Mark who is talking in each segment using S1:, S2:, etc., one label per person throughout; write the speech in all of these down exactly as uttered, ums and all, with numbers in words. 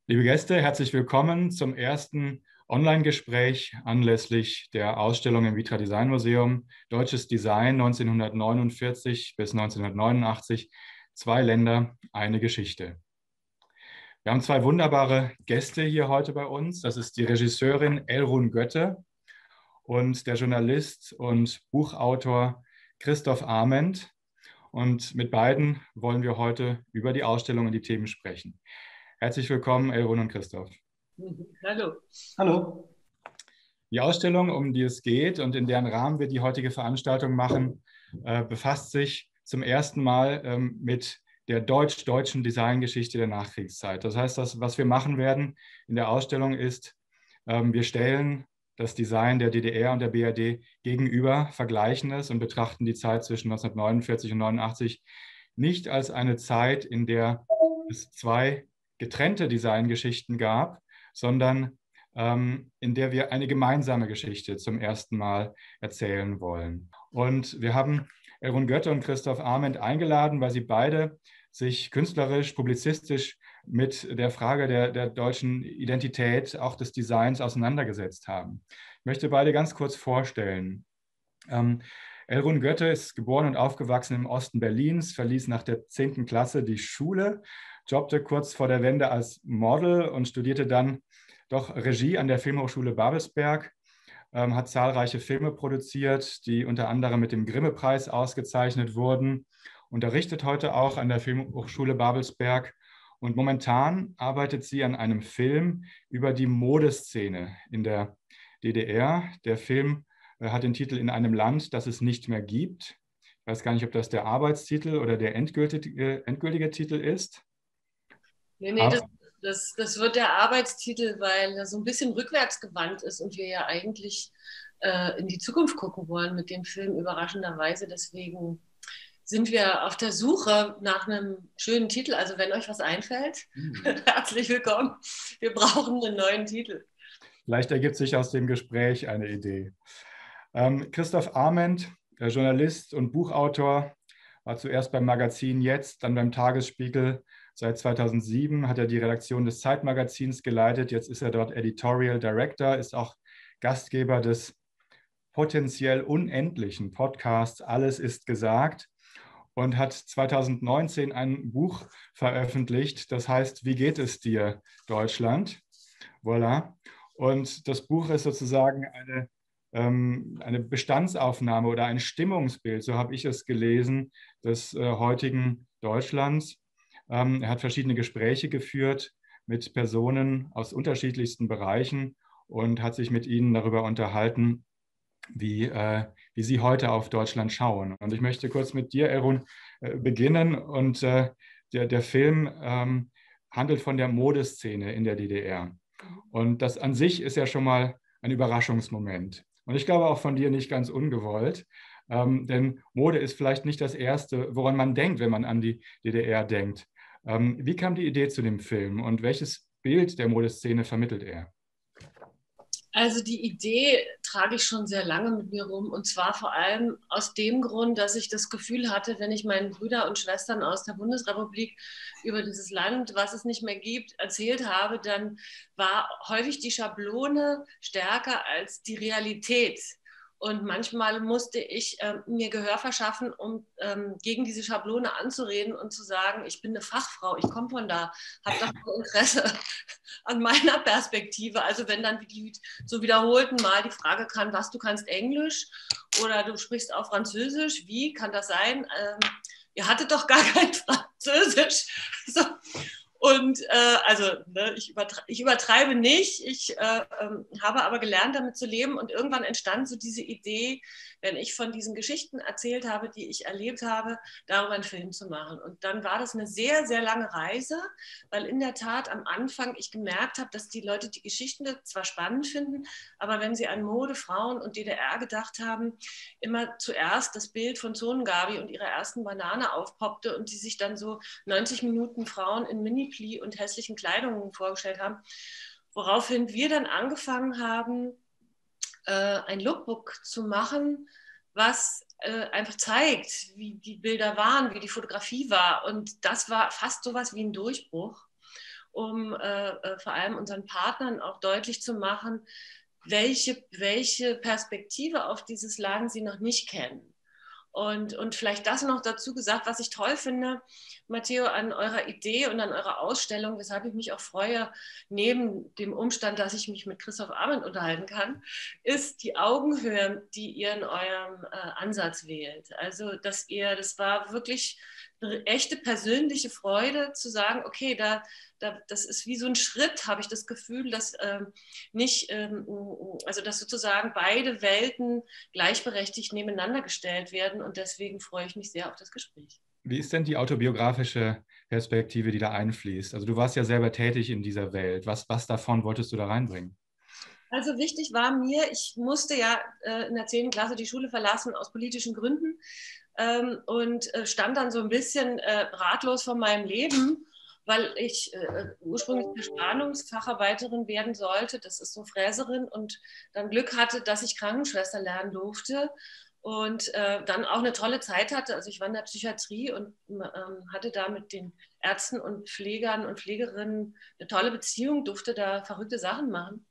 S1: Liebe Gäste, herzlich willkommen zum ersten Online-Gespräch anlässlich der Ausstellung im Vitra Design Museum Deutsches Design neunzehnhundertneunundvierzig bis neunzehnhundertneunundachtzig. Zwei Länder, eine Geschichte. Wir haben zwei wunderbare Gäste hier heute bei uns. Das ist die Regisseurin Elrun Götte und der Journalist und Buchautor Christoph Arment. Und mit beiden wollen wir heute über die Ausstellung und die Themen sprechen. Herzlich willkommen, Elrun und Christoph.
S2: Hallo.
S3: Hallo.
S1: Die Ausstellung, um die es geht und in deren Rahmen wir die heutige Veranstaltung machen, äh, befasst sich zum ersten Mal ähm, mit der deutsch-deutschen Designgeschichte der Nachkriegszeit. Das heißt, das, was wir machen werden in der Ausstellung ist, ähm, wir stellen das Design der D D R und der B R D gegenüber, vergleichen es und betrachten die Zeit zwischen neunzehnhundertneunundvierzig und neunundachtzig nicht als eine Zeit, in der es zwei getrennte Designgeschichten gab, sondern ähm, in der wir eine gemeinsame Geschichte zum ersten Mal erzählen wollen. Und wir haben Elrun Götte und Christoph Arment eingeladen, weil sie beide sich künstlerisch, publizistisch mit der Frage der, der deutschen Identität, auch des Designs auseinandergesetzt haben. Ich möchte beide ganz kurz vorstellen. Ähm, Elrun Götte ist geboren und aufgewachsen im Osten Berlins, verließ nach der zehnten Klasse die Schule, jobbte kurz vor der Wende als Model und studierte dann doch Regie an der Filmhochschule Babelsberg, ähm, hat zahlreiche Filme produziert, die unter anderem mit dem Grimme-Preis ausgezeichnet wurden, unterrichtet heute auch an der Filmhochschule Babelsberg und momentan arbeitet sie an einem Film über die Modeszene in der D D R. Der Film äh, hat den Titel In einem Land, das es nicht mehr gibt. Ich weiß gar nicht, ob das der Arbeitstitel oder der endgültige, endgültige Titel ist.
S2: Nee, nee, das, das, das wird der Arbeitstitel, weil er so ein bisschen rückwärts gewandt ist und wir ja eigentlich äh, in die Zukunft gucken wollen mit dem Film, überraschenderweise. Deswegen sind wir auf der Suche nach einem schönen Titel. Also wenn euch was einfällt, mhm. herzlich willkommen. Wir brauchen einen neuen Titel.
S1: Vielleicht ergibt sich aus dem Gespräch eine Idee. Ähm, Christoph Arment, Journalist und Buchautor, war zuerst beim Magazin Jetzt, dann beim Tagesspiegel. Seit zweitausendsieben hat er die Redaktion des Zeitmagazins geleitet. Jetzt ist er dort Editorial Director, ist auch Gastgeber des potenziell unendlichen Podcasts Alles ist gesagt und hat zweitausendneunzehn ein Buch veröffentlicht, das heißt Wie geht es dir, Deutschland? Voilà. Und das Buch ist sozusagen eine, ähm, eine Bestandsaufnahme oder ein Stimmungsbild, so habe ich es gelesen, des äh, heutigen Deutschlands. Ähm, er hat verschiedene Gespräche geführt mit Personen aus unterschiedlichsten Bereichen und hat sich mit ihnen darüber unterhalten, wie, äh, wie sie heute auf Deutschland schauen. Und ich möchte kurz mit dir, Elrun, äh, beginnen. Und äh, der, der Film ähm, handelt von der Modeszene in der D D R. Und das an sich ist ja schon mal ein Überraschungsmoment. Und ich glaube auch von dir nicht ganz ungewollt. Ähm, denn Mode ist vielleicht nicht das Erste, woran man denkt, wenn man an die D D R denkt. Ähm, wie kam die Idee zu dem Film und welches Bild der Modeszene vermittelt er?
S2: Also die Idee trage ich schon sehr lange mit mir rum und zwar vor allem aus dem Grund, dass ich das Gefühl hatte, wenn ich meinen Brüdern und Schwestern aus der Bundesrepublik über dieses Land, was es nicht mehr gibt, erzählt habe, dann war häufig die Schablone stärker als die Realität. Und manchmal musste ich äh, mir Gehör verschaffen, um ähm, gegen diese Schablone anzureden und zu sagen, ich bin eine Fachfrau, ich komme von da, habe doch Interesse an meiner Perspektive. Also wenn dann die, so wiederholten Mal die Frage kam, was, du kannst Englisch oder du sprichst auch Französisch, wie kann das sein? Ähm, ihr hattet doch gar kein Französisch. So. Und äh, also ne, ich, übertreibe, ich übertreibe nicht, ich äh, ähm, habe aber gelernt, damit zu leben und irgendwann entstand so diese Idee, wenn ich von diesen Geschichten erzählt habe, die ich erlebt habe, darüber einen Film zu machen. Und dann war das eine sehr, sehr lange Reise, weil in der Tat am Anfang ich gemerkt habe, dass die Leute die Geschichten zwar spannend finden, aber wenn sie an Mode, Frauen und D D R gedacht haben, immer zuerst das Bild von Zonengabi und ihrer ersten Banane aufpoppte und die sich dann so neunzig Minuten Frauen in Mini und hässlichen Kleidungen vorgestellt haben, woraufhin wir dann angefangen haben, äh, ein Lookbook zu machen, was äh, einfach zeigt, wie die Bilder waren, wie die Fotografie war. Und das war fast sowas wie ein Durchbruch. um äh, äh, vor allem unseren Partnern auch deutlich zu machen, welche, welche Perspektive auf dieses Land sie noch nicht kennen. Und, und vielleicht das noch dazu gesagt, was ich toll finde, Matteo, an eurer Idee und an eurer Ausstellung, weshalb ich mich auch freue, neben dem Umstand, dass ich mich mit Christoph Amend unterhalten kann, ist die Augenhöhe, die ihr in eurem äh, Ansatz wählt. Also, dass ihr, das war wirklich eine echte persönliche Freude zu sagen, okay, da, da, das ist wie so ein Schritt, habe ich das Gefühl, dass ähm, nicht, ähm, also dass sozusagen beide Welten gleichberechtigt nebeneinander gestellt werden und deswegen freue ich mich sehr auf das Gespräch.
S1: Wie ist denn die autobiografische Perspektive, die da einfließt? Also du warst ja selber tätig in dieser Welt. Was, was davon wolltest du da reinbringen?
S2: Also wichtig war mir, ich musste ja äh, in der zehnten Klasse die Schule verlassen aus politischen Gründen ähm, und äh, stand dann so ein bisschen äh, ratlos vor meinem Leben, weil ich äh, ursprünglich Planungsfacharbeiterin werden sollte. Das ist so Fräserin und dann Glück hatte, dass ich Krankenschwester lernen durfte und äh, dann auch eine tolle Zeit hatte. Also ich war in der Psychiatrie und ähm, hatte da mit den Ärzten und Pflegern und Pflegerinnen eine tolle Beziehung, durfte da verrückte Sachen machen.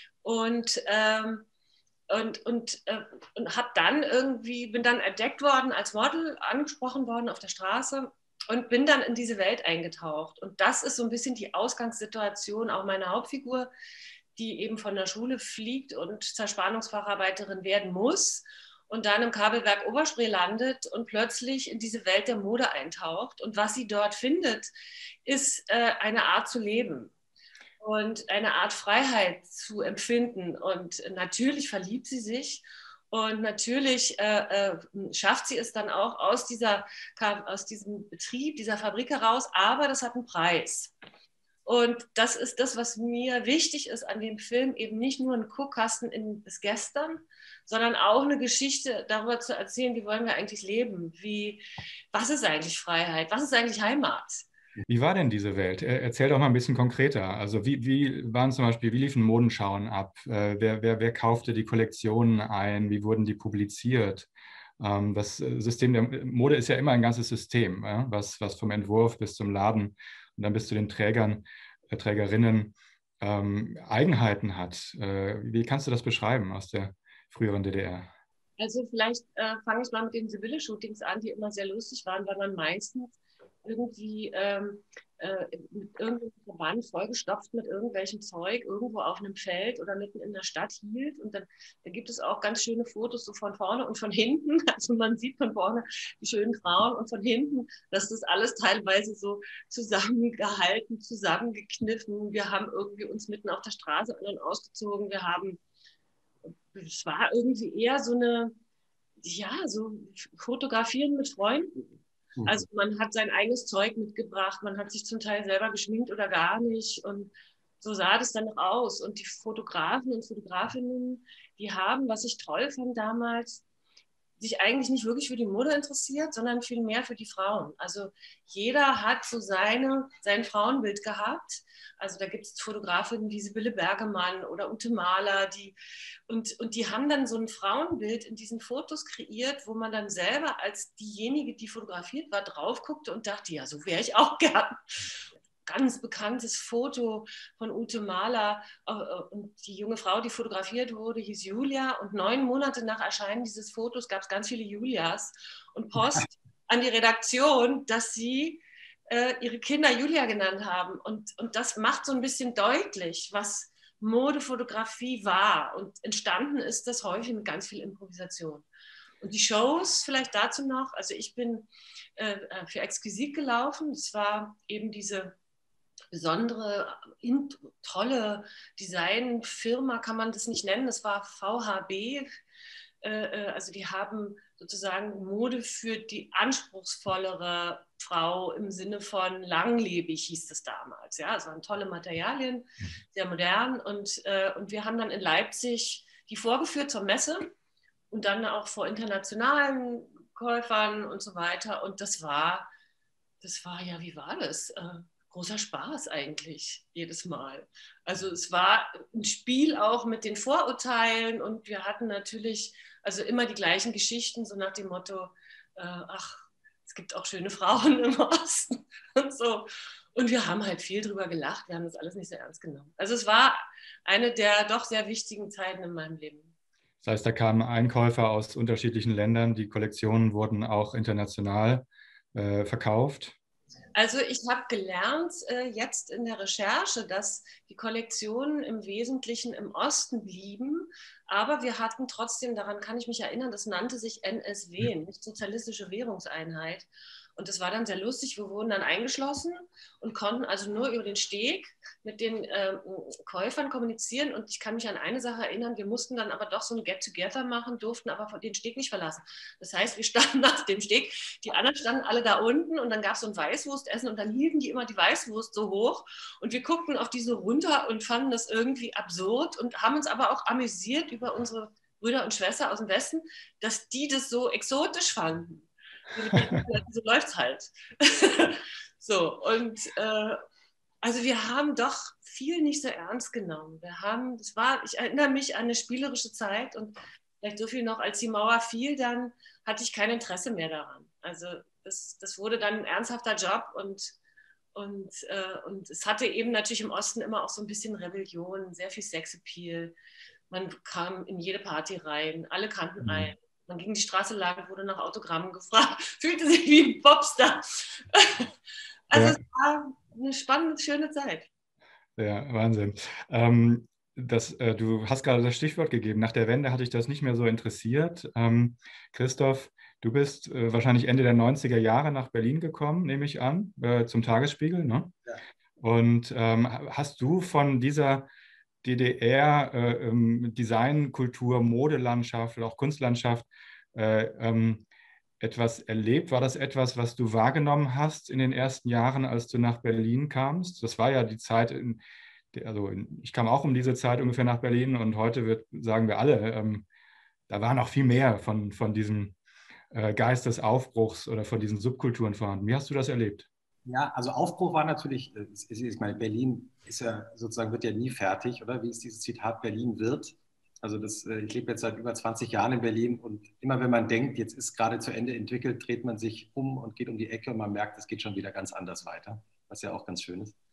S2: Und, ähm, und, und, äh, und habe dann irgendwie, bin dann entdeckt worden als Model, angesprochen worden auf der Straße und bin dann in diese Welt eingetaucht. Und das ist so ein bisschen die Ausgangssituation auch meiner Hauptfigur, die eben von der Schule fliegt und Zerspannungsfacharbeiterin werden muss und dann im Kabelwerk Oberspree landet und plötzlich in diese Welt der Mode eintaucht. Und was sie dort findet, ist äh, eine Art zu leben und eine Art Freiheit zu empfinden. Und natürlich verliebt sie sich und natürlich äh, äh, schafft sie es dann auch aus, dieser, aus diesem Betrieb, dieser Fabrik heraus, aber das hat einen Preis. Und das ist das, was mir wichtig ist an dem Film, eben nicht nur ein Guckkasten in das Gestern, sondern auch eine Geschichte darüber zu erzählen, wie wollen wir eigentlich leben, wie, was ist eigentlich Freiheit, was ist eigentlich Heimat.
S1: Wie war denn diese Welt? Erzähl doch mal ein bisschen konkreter. Also wie, wie waren zum Beispiel, wie liefen Modenschauen ab? Äh, wer, wer, wer kaufte die Kollektionen ein? Wie wurden die publiziert? Ähm, das System der Mode ist ja immer ein ganzes System, ja? was, was vom Entwurf bis zum Laden und dann bis zu den Trägern, äh, Trägerinnen ähm, Eigenheiten hat. Äh, wie kannst du das beschreiben aus der früheren D D R?
S2: Also vielleicht äh, fange ich mal mit den Sibylle-Shootings an, die immer sehr lustig waren, weil man meistens irgendwie ähm, äh, mit irgendeinem Verband vollgestopft mit irgendwelchem Zeug irgendwo auf einem Feld oder mitten in der Stadt hielt. Und dann da gibt es auch ganz schöne Fotos so von vorne und von hinten. Also man sieht von vorne die schönen Frauen und von hinten, dass das alles teilweise so zusammengehalten, zusammengekniffen. Wir haben irgendwie uns mitten auf der Straße an und ausgezogen. Wir haben, es war irgendwie eher so eine, ja, so Fotografieren mit Freunden. Also man hat sein eigenes Zeug mitgebracht, man hat sich zum Teil selber geschminkt oder gar nicht und so sah das dann noch aus. Und die Fotografen und Fotografinnen, die haben, was ich toll fand damals, sich eigentlich nicht wirklich für die Mode interessiert, sondern viel mehr für die Frauen. Also jeder hat so seine, sein Frauenbild gehabt. Also da gibt es Fotografinnen wie Sibylle Bergemann oder Ute Mahler, die, und, und die haben dann so ein Frauenbild in diesen Fotos kreiert, wo man dann selber als diejenige, die fotografiert war, drauf guckte und dachte, ja, so wäre ich auch gern. Ganz bekanntes Foto von Ute Mahler und die junge Frau, die fotografiert wurde, hieß Julia und neun Monate nach Erscheinen dieses Fotos gab es ganz viele Julias und Post an die Redaktion, dass sie äh, ihre Kinder Julia genannt haben und, und das macht so ein bisschen deutlich, was Modefotografie war und entstanden ist das häufig mit ganz viel Improvisation. Und die Shows, vielleicht dazu noch, also ich bin äh, für Exquisit gelaufen, es war eben diese besondere, tolle Designfirma, kann man das nicht nennen. Das war V H B. Also die haben sozusagen Mode für die anspruchsvollere Frau im Sinne von langlebig, hieß es damals. Ja, es waren tolle Materialien, sehr modern. Und, und wir haben dann in Leipzig die vorgeführt zur Messe und dann auch vor internationalen Käufern und so weiter. Und das war, das war ja, wie war das? Großer Spaß eigentlich jedes Mal. Also es war ein Spiel auch mit den Vorurteilen und wir hatten natürlich also immer die gleichen Geschichten, so nach dem Motto, äh, ach, es gibt auch schöne Frauen im Osten und so. Und wir haben halt viel drüber gelacht, wir haben das alles nicht so ernst genommen. Also es war eine der doch sehr wichtigen Zeiten in meinem Leben.
S1: Das heißt, da kamen Einkäufer aus unterschiedlichen Ländern, die Kollektionen wurden auch international äh, verkauft.
S2: Also ich habe gelernt äh, jetzt in der Recherche, dass die Kollektionen im Wesentlichen im Osten blieben, aber wir hatten trotzdem, daran kann ich mich erinnern, das nannte sich N S W, nicht Sozialistische Währungseinheit. Und das war dann sehr lustig. Wir wurden dann eingeschlossen und konnten also nur über den Steg mit den äh, Käufern kommunizieren. Und ich kann mich an eine Sache erinnern, wir mussten dann aber doch so ein Get-Together machen, durften aber den Steg nicht verlassen. Das heißt, wir standen nach dem Steg, die anderen standen alle da unten und dann gab es so ein Weißwurstessen und dann hielten die immer die Weißwurst so hoch und wir guckten auf diese runter und fanden das irgendwie absurd und haben uns aber auch amüsiert über unsere Brüder und Schwestern aus dem Westen, dass die das so exotisch fanden. So läuft es halt. So, und äh, also wir haben doch viel nicht so ernst genommen. Wir haben, das war, ich erinnere mich an eine spielerische Zeit und vielleicht so viel noch, als die Mauer fiel, dann hatte ich kein Interesse mehr daran. Also das, das wurde dann ein ernsthafter Job und, und, äh, und es hatte eben natürlich im Osten immer auch so ein bisschen Rebellion, sehr viel Sexappeal. Man kam in jede Party rein, alle kannten einen. Man ging die Straße lang, wurde nach Autogrammen gefragt, fühlte sich wie ein Popstar. Also ja. Es war eine spannende, schöne Zeit.
S1: Ja, Wahnsinn. Ähm, das, äh, du hast gerade das Stichwort gegeben. Nach der Wende hatte ich das nicht mehr so interessiert. Ähm, Christoph, du bist äh, wahrscheinlich Ende der neunziger Jahre nach Berlin gekommen, nehme ich an, äh, zum Tagesspiegel, ne? Ja. Und ähm, hast du von dieser D D R, äh, ähm, Design, Kultur, Modelandschaft oder auch Kunstlandschaft äh, ähm, etwas erlebt? War das etwas, was du wahrgenommen hast in den ersten Jahren, als du nach Berlin kamst? Das war ja die Zeit, in, also in, ich kam auch um diese Zeit ungefähr nach Berlin und heute wird, sagen wir alle, ähm, da war noch viel mehr von, von diesem äh, Geist des Aufbruchs oder von diesen Subkulturen vorhanden. Wie hast du das erlebt?
S3: Ja, also Aufbruch war natürlich, ich meine, Berlin ist ja sozusagen, wird ja nie fertig, oder? Wie ist dieses Zitat, Berlin wird? Also das, ich lebe jetzt seit über zwanzig Jahren in Berlin und immer wenn man denkt, jetzt ist gerade zu Ende entwickelt, dreht man sich um und geht um die Ecke und man merkt, es geht schon wieder ganz anders weiter, was ja auch ganz schön ist.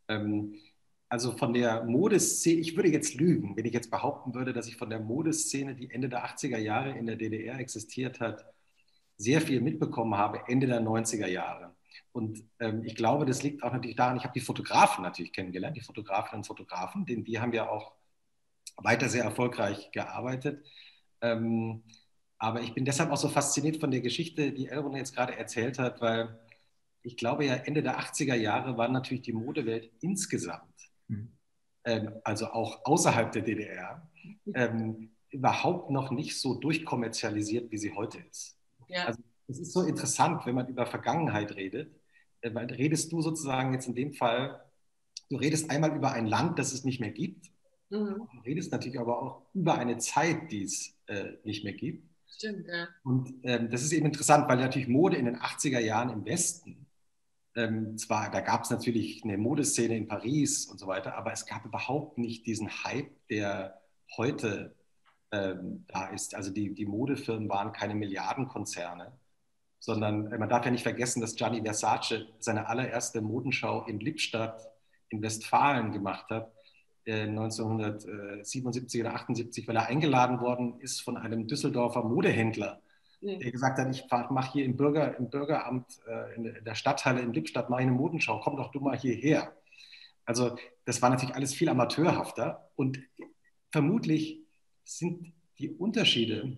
S3: Also von der Modeszene, ich würde jetzt lügen, wenn ich jetzt behaupten würde, dass ich von der Modeszene, die Ende der achtziger Jahre in der D D R existiert hat, sehr viel mitbekommen habe, Ende der neunziger Jahre. Und ähm, ich glaube, das liegt auch natürlich daran, ich habe die Fotografen natürlich kennengelernt, die Fotografinnen und Fotografen, denn die haben ja auch weiter sehr erfolgreich gearbeitet. Ähm, aber ich bin deshalb auch so fasziniert von der Geschichte, die Elrond jetzt gerade erzählt hat, weil ich glaube ja, Ende der achtziger Jahre war natürlich die Modewelt insgesamt, mhm. ähm, also auch außerhalb der D D R, ähm, überhaupt noch nicht so durchkommerzialisiert, wie sie heute ist. Ja. Also es ist so interessant, wenn man über Vergangenheit redet, weil redest du sozusagen jetzt in dem Fall, du redest einmal über ein Land, das es nicht mehr gibt, mhm. du redest natürlich aber auch über eine Zeit, die es äh, nicht mehr gibt.
S2: Stimmt, ja.
S3: Und ähm, das ist eben interessant, weil natürlich Mode in den achtziger Jahren im Westen, ähm, zwar, da gab es natürlich eine Modeszene in Paris und so weiter, aber es gab überhaupt nicht diesen Hype, der heute ähm, da ist. Also die, die Modefirmen waren keine Milliardenkonzerne, sondern man darf ja nicht vergessen, dass Gianni Versace seine allererste Modenschau in Lippstadt in Westfalen gemacht hat, äh, neunzehnhundertsiebenundsiebzig oder achtundsiebzig, weil er eingeladen worden ist von einem Düsseldorfer Modehändler, mhm. der gesagt hat, ich mache hier im, Bürger, im Bürgeramt, äh, in der Stadthalle in Lippstadt, mache ich eine Modenschau, komm doch du mal hierher. Also das war natürlich alles viel amateurhafter und vermutlich sind die Unterschiede,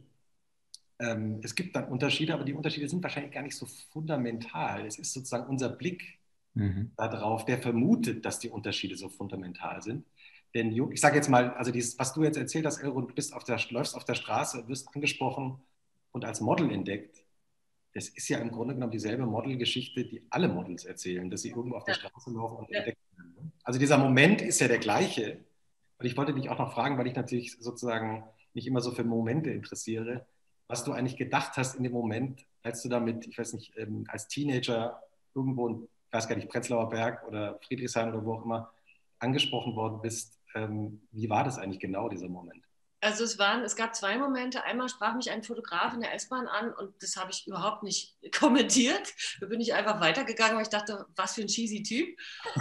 S3: ähm, es gibt dann Unterschiede, aber die Unterschiede sind wahrscheinlich gar nicht so fundamental. Es ist sozusagen unser Blick mhm. darauf, der vermutet, dass die Unterschiede so fundamental sind. Denn ich sage jetzt mal, also dieses, was du jetzt erzählt hast, Elrond, du bist auf der, läufst auf der Straße, wirst angesprochen und als Model entdeckt. Das ist ja im Grunde genommen dieselbe Modelgeschichte, die alle Models erzählen, dass sie irgendwo auf der Straße laufen und ja. entdeckt werden. Also dieser Moment ist ja der gleiche. Und ich wollte dich auch noch fragen, weil ich natürlich sozusagen mich immer so für Momente interessiere, was du eigentlich gedacht hast in dem Moment, als du damit, ich weiß nicht, ähm, als Teenager irgendwo, in, ich weiß gar nicht, Prenzlauer Berg oder Friedrichshain oder wo auch immer, angesprochen worden bist. Ähm, wie war das eigentlich genau, dieser Moment?
S2: Also es waren, es gab zwei Momente. Einmal sprach mich ein Fotograf in der S-Bahn an und das habe ich überhaupt nicht kommentiert. Da bin ich einfach weitergegangen, weil ich dachte, was für ein cheesy Typ.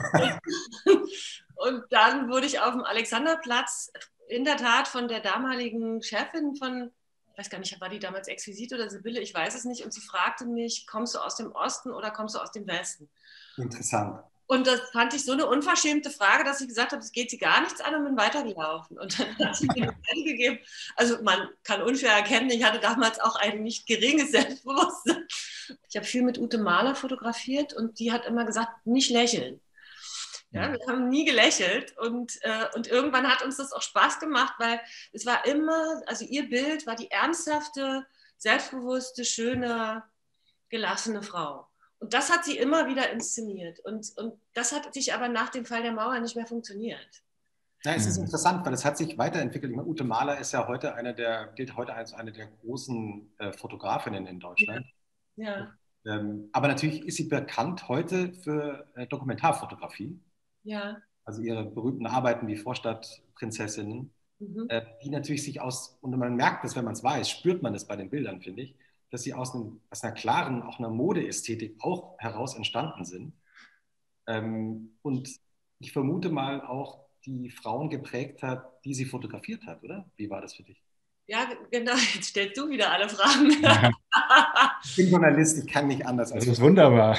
S2: Und dann wurde ich auf dem Alexanderplatz in der Tat von der damaligen Chefin von, ich weiß gar nicht, war die damals Exquisit oder Sibylle, ich weiß es nicht. Und sie fragte mich, kommst du aus dem Osten oder kommst du aus dem Westen?
S3: Interessant.
S2: Und das fand ich so eine unverschämte Frage, dass ich gesagt habe, es geht sie gar nichts an und bin weitergelaufen. Und dann hat sie mir eine gegeben. Also man kann unschwer erkennen, ich hatte damals auch ein nicht geringes Selbstbewusstsein. Ich habe viel mit Ute Mahler fotografiert und die hat immer gesagt, nicht lächeln. Ja, wir haben nie gelächelt und, äh, und irgendwann hat uns das auch Spaß gemacht, weil es war immer, also ihr Bild war die ernsthafte, selbstbewusste, schöne, gelassene Frau. Und das hat sie immer wieder inszeniert. Und, und das hat sich aber nach dem Fall der Mauer nicht mehr funktioniert.
S3: Ja, es ist interessant, weil es hat sich weiterentwickelt. Ich meine, Ute Mahler ist ja heute eine der, gilt heute als eine der großen äh, Fotografinnen in Deutschland.
S2: Ja.
S3: Ja. Ähm, aber natürlich ist sie bekannt heute für äh, Dokumentarfotografie.
S2: Ja.
S3: Also ihre berühmten Arbeiten wie Vorstadtprinzessinnen, mhm. äh, die natürlich sich aus, und man merkt das, wenn man es weiß, spürt man das bei den Bildern, finde ich, dass sie aus, einem, aus einer klaren, auch einer Modeästhetik auch heraus entstanden sind. Ähm, und ich vermute mal auch die Frauen geprägt hat, die sie fotografiert hat, oder? Wie war das für dich?
S2: Ja, genau. Jetzt stellst du wieder alle Fragen.
S3: Ja. Ich bin Journalist, ich kann nicht anders.
S1: Das ist wunderbar.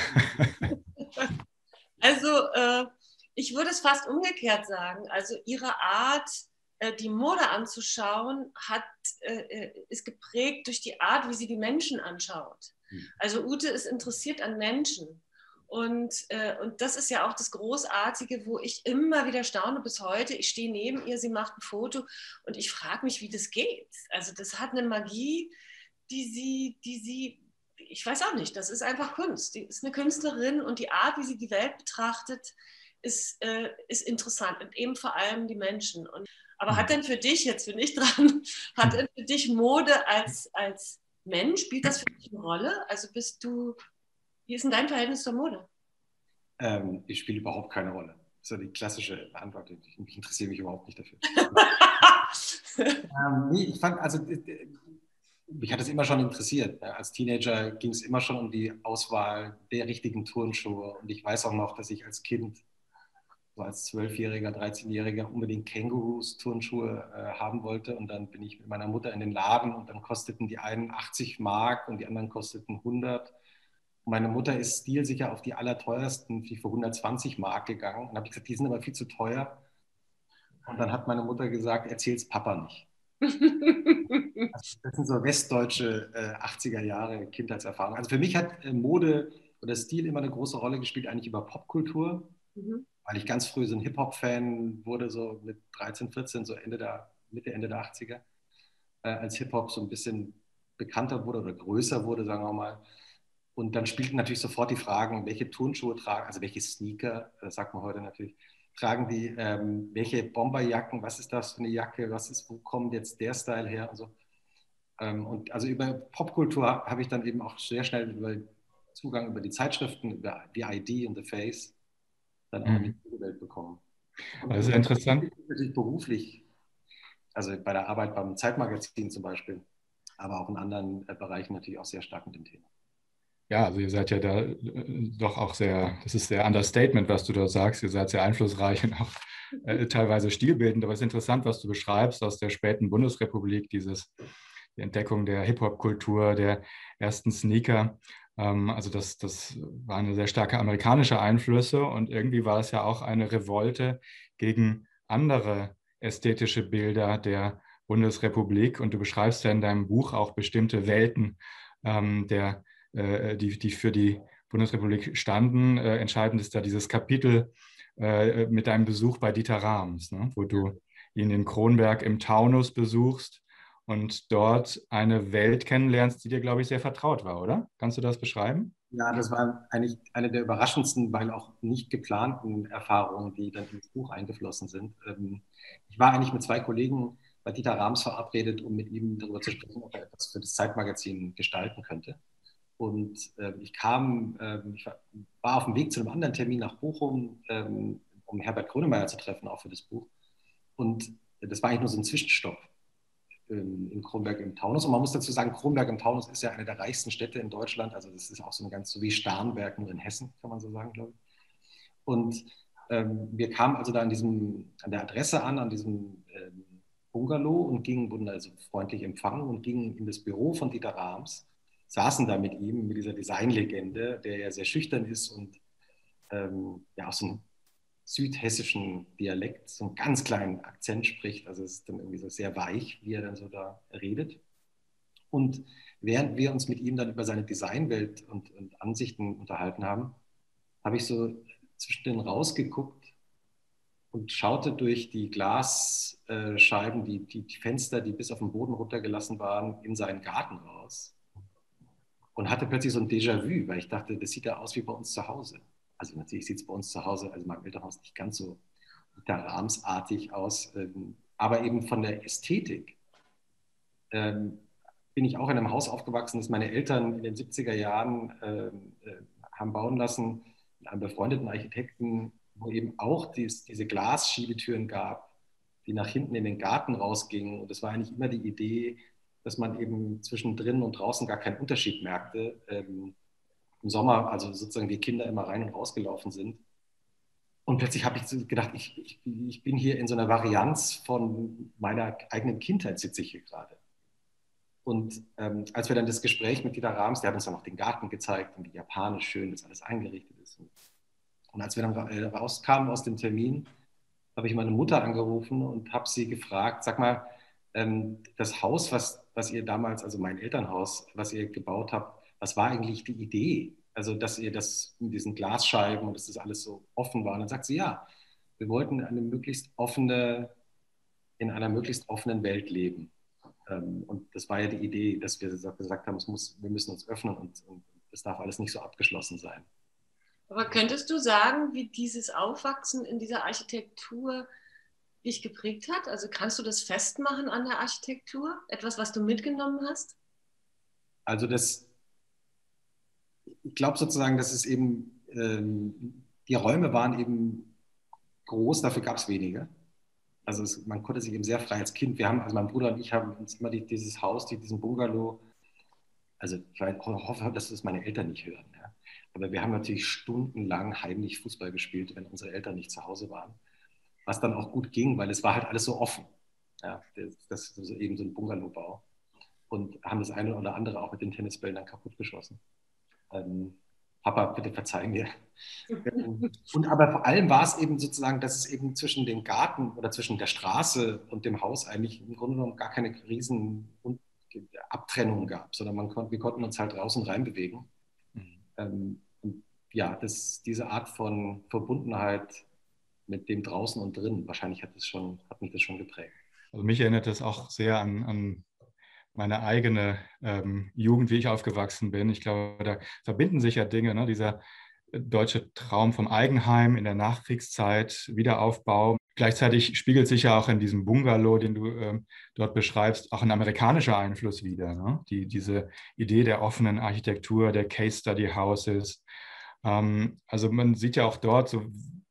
S2: Also, äh, ich würde es fast umgekehrt sagen. Also, ihre Art, die Mode anzuschauen, hat, äh, ist geprägt durch die Art, wie sie die Menschen anschaut. Also Ute ist interessiert an Menschen. Und, äh, und das ist ja auch das Großartige, wo ich immer wieder staune bis heute. Ich stehe neben ihr, sie macht ein Foto und ich frage mich, wie das geht. Also das hat eine Magie, die sie, die sie, ich weiß auch nicht, das ist einfach Kunst. Die ist eine Künstlerin und die Art, wie sie die Welt betrachtet, ist, äh, ist interessant und eben vor allem die Menschen. Und aber hat denn für dich, jetzt bin ich dran, hat denn für dich Mode als, als Mensch, spielt das für dich eine Rolle? Also bist du, wie ist denn dein Verhältnis zur Mode?
S3: Ähm, ich spiele überhaupt keine Rolle. Das ist ja die klassische Antwort. Ich, ich interessiere mich überhaupt nicht dafür. ähm, nee, ich fand, also mich hat das immer schon interessiert. Als Teenager ging es immer schon um die Auswahl der richtigen Turnschuhe. Und ich weiß auch noch, dass ich als Kind so als Zwölfjähriger, dreizehnjähriger unbedingt Kängurus-Turnschuhe äh, haben wollte. Und dann bin ich mit meiner Mutter in den Laden und dann kosteten die einen achtzig Mark und die anderen kosteten hundert. Und meine Mutter ist stilsicher auf die allerteuersten, die für hundertzwanzig Mark gegangen. Und habe ich gesagt, die sind aber viel zu teuer. Und dann hat meine Mutter gesagt, erzähl's Papa nicht. Also das sind so westdeutsche äh, achtziger Jahre Kindheitserfahrungen. Also für mich hat äh, Mode oder Stil immer eine große Rolle gespielt, eigentlich über Popkultur. Mhm. Weil ich ganz früh so ein Hip-Hop-Fan wurde, so mit dreizehn, vierzehn, so Ende der, Mitte, Ende der achtziger, äh, als Hip-Hop so ein bisschen bekannter wurde oder größer wurde, sagen wir mal. Und dann spielten natürlich sofort die Fragen, welche Turnschuhe tragen, also welche Sneaker, das sagt man heute natürlich, tragen die, ähm, welche Bomberjacken, was ist das für eine Jacke, was ist, wo kommt jetzt der Style her und so. Ähm, und also über Popkultur habe ich dann eben auch sehr schnell über Zugang über die Zeitschriften, über die I D und The Face, dann auch in die Welt bekommen. Und
S1: das ist interessant.
S3: Natürlich beruflich, also bei der Arbeit beim Zeitmagazin zum Beispiel, aber auch in anderen Bereichen natürlich auch sehr stark mit dem Thema.
S1: Ja, also ihr seid ja da doch auch sehr, das ist sehr Understatement, was du da sagst, ihr seid sehr einflussreich und auch äh, teilweise stilbildend, aber es ist interessant, was du beschreibst aus der späten Bundesrepublik, dieses, die Entdeckung der Hip-Hop-Kultur, der ersten Sneaker. Also das, das war eine sehr starke amerikanische Einflüsse und irgendwie war es ja auch eine Revolte gegen andere ästhetische Bilder der Bundesrepublik. Und du beschreibst ja in deinem Buch auch bestimmte Welten, ähm, der, äh, die, die für die Bundesrepublik standen. Äh, entscheidend ist da dieses Kapitel äh, mit deinem Besuch bei Dieter Rams, ne? Wo du ihn in Kronberg im Taunus besuchst und dort eine Welt kennenlernst, die dir, glaube ich, sehr vertraut war, oder? Kannst du das beschreiben?
S3: Ja, das war eigentlich eine der überraschendsten, weil auch nicht geplanten Erfahrungen, die dann ins Buch eingeflossen sind. Ich war eigentlich mit zwei Kollegen bei Dieter Rams verabredet, um mit ihm darüber zu sprechen, ob er etwas für das Zeitmagazin gestalten könnte. Und ich kam, ich war auf dem Weg zu einem anderen Termin nach Bochum, um Herbert Grönemeyer zu treffen, auch für das Buch. Und das war eigentlich nur so ein Zwischenstopp. in Kronberg im Taunus. Und man muss dazu sagen, Kronberg im Taunus ist ja eine der reichsten Städte in Deutschland. Also das ist auch so eine ganz, so wie Starnberg nur in Hessen, kann man so sagen, glaube ich. Und ähm, wir kamen also da an, diesem, an der Adresse an, an diesem ähm, Bungalow und gingen, wurden also freundlich empfangen und gingen in das Büro von Dieter Rams, saßen da mit ihm, mit dieser Designlegende, der ja sehr schüchtern ist und ähm, ja auch so einen südhessischen Dialekt, so einen ganz kleinen Akzent spricht. Also es ist dann irgendwie so sehr weich, wie er dann so da redet. Und während wir uns mit ihm dann über seine Designwelt und, und Ansichten unterhalten haben, habe ich so zwischen denen rausgeguckt und schaute durch die Glasscheiben, die, die, die Fenster, die bis auf den Boden runtergelassen waren, in seinen Garten raus. Und hatte plötzlich so ein Déjà-vu, weil ich dachte, das sieht ja aus wie bei uns zu Hause. Also natürlich sieht es bei uns zu Hause, also in meinem Elternhaus nicht ganz so rahmsartig aus, ähm, aber eben von der Ästhetik ähm, bin ich auch in einem Haus aufgewachsen, das meine Eltern in den siebziger Jahren ähm, äh, haben bauen lassen, mit einem befreundeten Architekten, wo eben auch dies, diese Glasschiebetüren gab, die nach hinten in den Garten rausgingen. Und es war eigentlich immer die Idee, dass man eben zwischen drinnen und draußen gar keinen Unterschied merkte. Ähm, Im Sommer, also sozusagen die Kinder immer rein und rausgelaufen sind. Und plötzlich habe ich gedacht, ich, ich, ich bin hier in so einer Varianz von meiner eigenen Kindheit, sitze ich hier gerade. Und ähm, als wir dann das Gespräch mit Dieter Rams, der hat uns dann auch den Garten gezeigt und wie japanisch schön das alles eingerichtet ist. Und als wir dann rauskamen aus dem Termin, habe ich meine Mutter angerufen und habe sie gefragt, sag mal, ähm, das Haus, was, was ihr damals, also mein Elternhaus, was ihr gebaut habt, was war eigentlich die Idee? Also, dass ihr das mit diesen Glasscheiben und dass das alles so offen war. Und dann sagt sie, ja, wir wollten eine möglichst offene, in einer möglichst offenen Welt leben. Ähm, und das war ja die Idee, dass wir gesagt haben, es muss, wir müssen uns öffnen und, und es darf alles nicht so abgeschlossen sein.
S2: Aber könntest du sagen, wie dieses Aufwachsen in dieser Architektur dich geprägt hat? Also kannst du das festmachen an der Architektur? Etwas, was du mitgenommen hast?
S3: Also das, ich glaube sozusagen, dass es eben, ähm, die Räume waren eben groß, dafür gab es wenige. Also es, man konnte sich eben sehr frei als Kind, wir haben, also mein Bruder und ich haben uns immer die, dieses Haus, die, diesen Bungalow, also ich hoffe, dass das meine Eltern nicht hören, ja. Aber wir haben natürlich stundenlang heimlich Fußball gespielt, wenn unsere Eltern nicht zu Hause waren. Was dann auch gut ging, weil es war halt alles so offen. Ja, das, das ist eben so ein Bungalowbau. Und haben das eine oder andere auch mit den Tennisbällen dann kaputtgeschossen. Ähm, Papa, bitte verzeih mir. Und aber vor allem war es eben sozusagen, dass es eben zwischen dem Garten oder zwischen der Straße und dem Haus eigentlich im Grunde genommen gar keine riesen Abtrennung gab, sondern man kon wir konnten uns halt raus und rein bewegen. Mhm. Ähm, und ja, das, diese Art von Verbundenheit mit dem draußen und drin, wahrscheinlich hat, das schon, hat mich das schon geprägt.
S1: Also mich erinnert das auch sehr an, an meine eigene ähm, Jugend, wie ich aufgewachsen bin. Ich glaube, da verbinden sich ja Dinge, ne? Dieser deutsche Traum vom Eigenheim in der Nachkriegszeit, Wiederaufbau. Gleichzeitig spiegelt sich ja auch in diesem Bungalow, den du ähm, dort beschreibst, auch ein amerikanischer Einfluss wider. Ne? Die, diese Idee der offenen Architektur, der Case Study Houses. Ähm, also man sieht ja auch dort so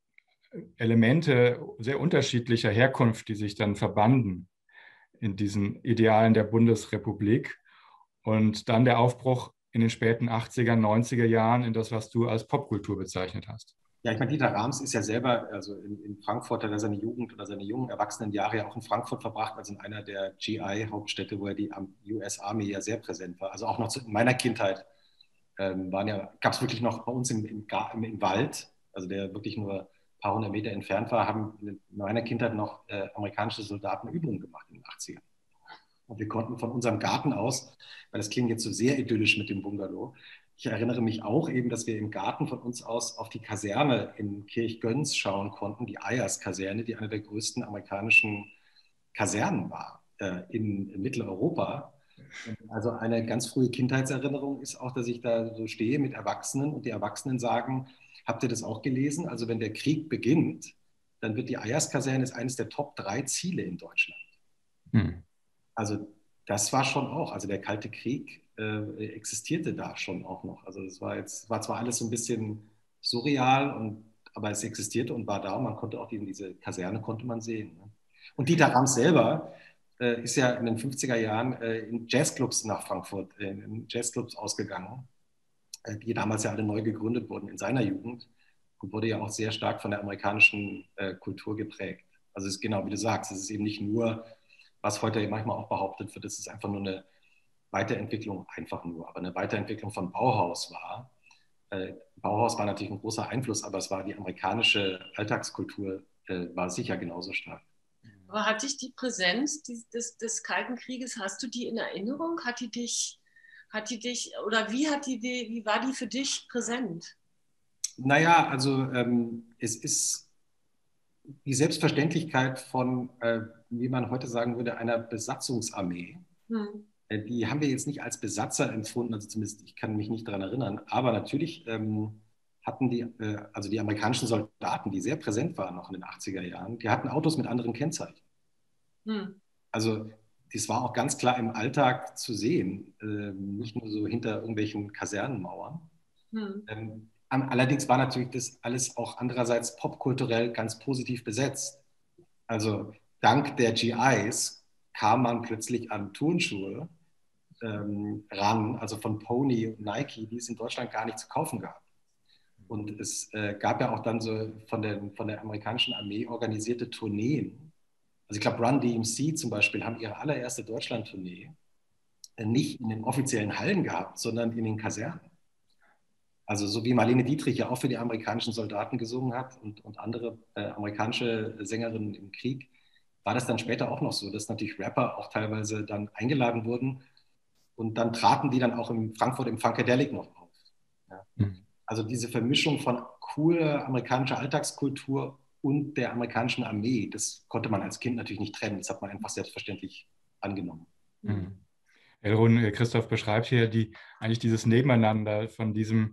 S1: Elemente sehr unterschiedlicher Herkunft, die sich dann verbanden in diesen Idealen der Bundesrepublik. Und dann der Aufbruch in den späten achtziger, neunziger Jahren in das, was du als Popkultur bezeichnet hast.
S3: Ja, ich meine, Dieter Rams ist ja selber, also in, in Frankfurt hat er seine Jugend oder seine jungen Erwachsenenjahre ja auch in Frankfurt verbracht, also in einer der G I-Hauptstädte, wo er die U S Army ja sehr präsent war. Also auch noch zu, in meiner Kindheit ähm, waren ja, gab es wirklich noch bei uns im, im, im, im Wald, also der wirklich nur ein paar hundert Meter entfernt war, haben in meiner Kindheit noch äh, amerikanische Soldaten Übungen gemacht in den achtzigern. Und wir konnten von unserem Garten aus, weil das klingt jetzt so sehr idyllisch mit dem Bungalow, ich erinnere mich auch eben, dass wir im Garten von uns aus auf die Kaserne in Kirchgöns schauen konnten, die Eyers-Kaserne, die eine der größten amerikanischen Kasernen war äh, in Mitteleuropa. Also eine ganz frühe Kindheitserinnerung ist auch, dass ich da so stehe mit Erwachsenen und die Erwachsenen sagen, habt ihr das auch gelesen? Also wenn der Krieg beginnt, dann wird die Eyers-Kaserne ist eines der Top drei Ziele in Deutschland. Hm. Also das war schon auch, also der Kalte Krieg äh, existierte da schon auch noch. Also es war jetzt, war zwar alles so ein bisschen surreal, und, aber es existierte und war da und man konnte auch die, diese Kaserne konnte man sehen. Ne? Und Dieter Rams selber äh, ist ja in den fünfziger Jahren äh, in Jazzclubs nach Frankfurt, äh, in Jazzclubs ausgegangen, äh, die damals ja alle neu gegründet wurden in seiner Jugend und wurde ja auch sehr stark von der amerikanischen äh, Kultur geprägt. Also es ist genau wie du sagst, es ist eben nicht nur, was heute manchmal auch behauptet wird, es ist einfach nur eine Weiterentwicklung, einfach nur, aber eine Weiterentwicklung von Bauhaus war. Äh, Bauhaus war natürlich ein großer Einfluss, aber es war die amerikanische Alltagskultur, äh, war sicher genauso stark.
S2: Aber hat dich die Präsenz des, des, des Kalten Krieges, hast du die in Erinnerung? Hat die dich, hat die dich, oder wie hat die, wie war die für dich präsent?
S3: Naja, also ähm, es ist die Selbstverständlichkeit von, äh, wie man heute sagen würde, einer Besatzungsarmee. Hm. Äh, die haben wir jetzt nicht als Besatzer empfunden, also zumindest ich kann mich nicht daran erinnern, aber natürlich ähm, hatten die, äh, also die amerikanischen Soldaten, die sehr präsent waren noch in den achtziger Jahren, die hatten Autos mit anderen Kennzeichen. Hm. Also das war auch ganz klar im Alltag zu sehen, äh, nicht nur so hinter irgendwelchen Kasernenmauern. Hm. Ähm, allerdings war natürlich das alles auch andererseits popkulturell ganz positiv besetzt. Also dank der G Is kam man plötzlich an Turnschuhe ähm, ran, also von Pony und Nike, die es in Deutschland gar nicht zu kaufen gab. Und es äh, gab ja auch dann so von der, von der amerikanischen Armee organisierte Tourneen. Also ich glaube, Run D M C zum Beispiel haben ihre allererste Deutschland-Tournee äh, nicht in den offiziellen Hallen gehabt, sondern in den Kasernen. Also so wie Marlene Dietrich ja auch für die amerikanischen Soldaten gesungen hat und, und andere äh, amerikanische Sängerinnen im Krieg, war das dann später auch noch so, dass natürlich Rapper auch teilweise dann eingeladen wurden und dann traten die dann auch in Frankfurt im Funkadelic noch auf. Ja. Mhm. Also diese Vermischung von cooler amerikanischer Alltagskultur und der amerikanischen Armee, das konnte man als Kind natürlich nicht trennen. Das hat man einfach selbstverständlich angenommen.
S1: Mhm. Elrun, Christoph beschreibt hier die, eigentlich dieses Nebeneinander von diesem,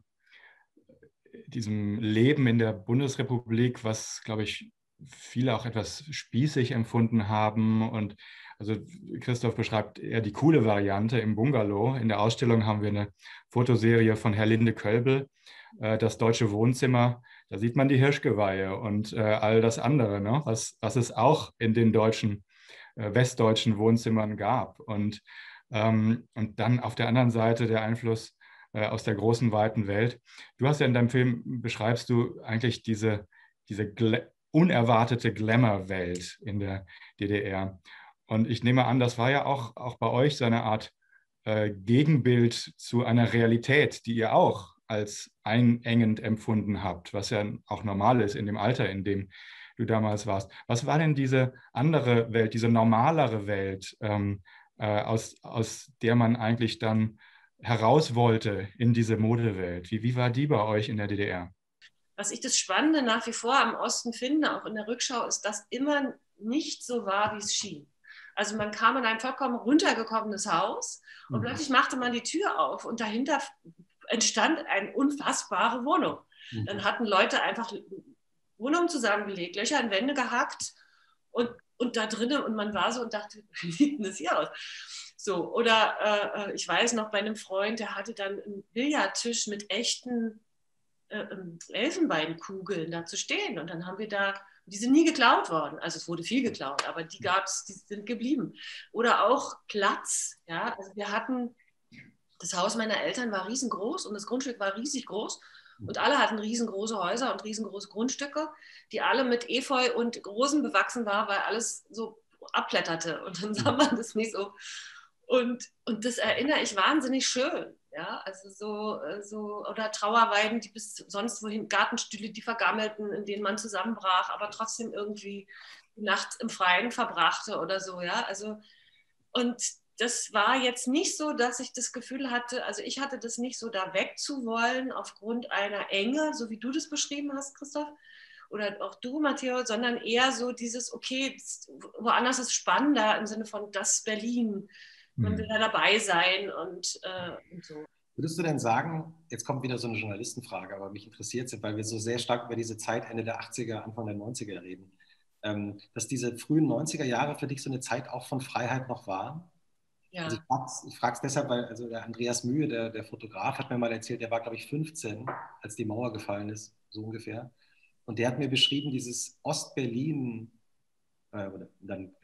S1: diesem Leben in der Bundesrepublik, was, glaube ich, viele auch etwas spießig empfunden haben. Und also Christoph beschreibt eher die coole Variante im Bungalow. In der Ausstellung haben wir eine Fotoserie von Herr Linde Kölbel, äh, das deutsche Wohnzimmer. Da sieht man die Hirschgeweihe und äh, all das andere, ne? was, was es auch in den deutschen, äh, westdeutschen Wohnzimmern gab. Und, ähm, und dann auf der anderen Seite der Einfluss äh, aus der großen, weiten Welt. Du hast ja in deinem Film, beschreibst du eigentlich diese, diese Gla- unerwartete Glamour-Welt in der D D R. Und ich nehme an, das war ja auch, auch bei euch so eine Art äh, Gegenbild zu einer Realität, die ihr auch als einengend empfunden habt, was ja auch normal ist in dem Alter, in dem du damals warst. Was war denn diese andere Welt, diese normalere Welt, ähm, äh, aus, aus der man eigentlich dann heraus wollte in diese Modewelt? Wie, wie war die bei euch in der D D R?
S2: Was ich das Spannende nach wie vor am Osten finde, auch in der Rückschau, ist, dass immer nicht so war, wie es schien. Also man kam in ein vollkommen runtergekommenes Haus und mhm. plötzlich machte man die Tür auf und dahinter entstand eine unfassbare Wohnung. Mhm. Dann hatten Leute einfach Wohnungen zusammengelegt, Löcher in Wände gehackt und, und da drinnen und man war so und dachte, wie sieht denn das hier aus? So, oder äh, ich weiß noch bei einem Freund, der hatte dann einen Billardtisch mit echten äh, Elfenbeinkugeln da zu stehen und dann haben wir da, die sind nie geklaut worden, also es wurde viel geklaut, aber die gab es, die sind geblieben. Oder auch Platz, ja, also wir hatten, das Haus meiner Eltern war riesengroß und das Grundstück war riesig groß und alle hatten riesengroße Häuser und riesengroße Grundstücke, die alle mit Efeu und Rosen bewachsen waren, weil alles so abblätterte und dann sah man das nicht so. Und, und das erinnere ich wahnsinnig schön. Ja, also so, so, oder Trauerweiden, die bis sonst wohin, Gartenstühle, die vergammelten, in denen man zusammenbrach, aber trotzdem irgendwie die Nacht im Freien verbrachte oder so, ja. Also, und das war jetzt nicht so, dass ich das Gefühl hatte, also ich hatte das nicht so, da wegzuwollen aufgrund einer Enge, so wie du das beschrieben hast, Christoph, oder auch du, Matteo, sondern eher so dieses, okay, woanders ist spannender im Sinne von das Berlin. Man will da dabei sein und, äh, und so.
S3: Würdest du denn sagen, jetzt kommt wieder so eine Journalistenfrage, aber mich interessiert es, weil wir so sehr stark über diese Zeit Ende der achtziger, Anfang der neunziger reden, ähm, dass diese frühen neunziger Jahre für dich so eine Zeit auch von Freiheit noch waren? Ja. Also ich frage es deshalb, weil also der Andreas Mühe, der, der Fotograf, hat mir mal erzählt, der war, glaube ich, fünfzehn, als die Mauer gefallen ist, so ungefähr. Und der hat mir beschrieben, dieses Ostberlin, äh, oder dann das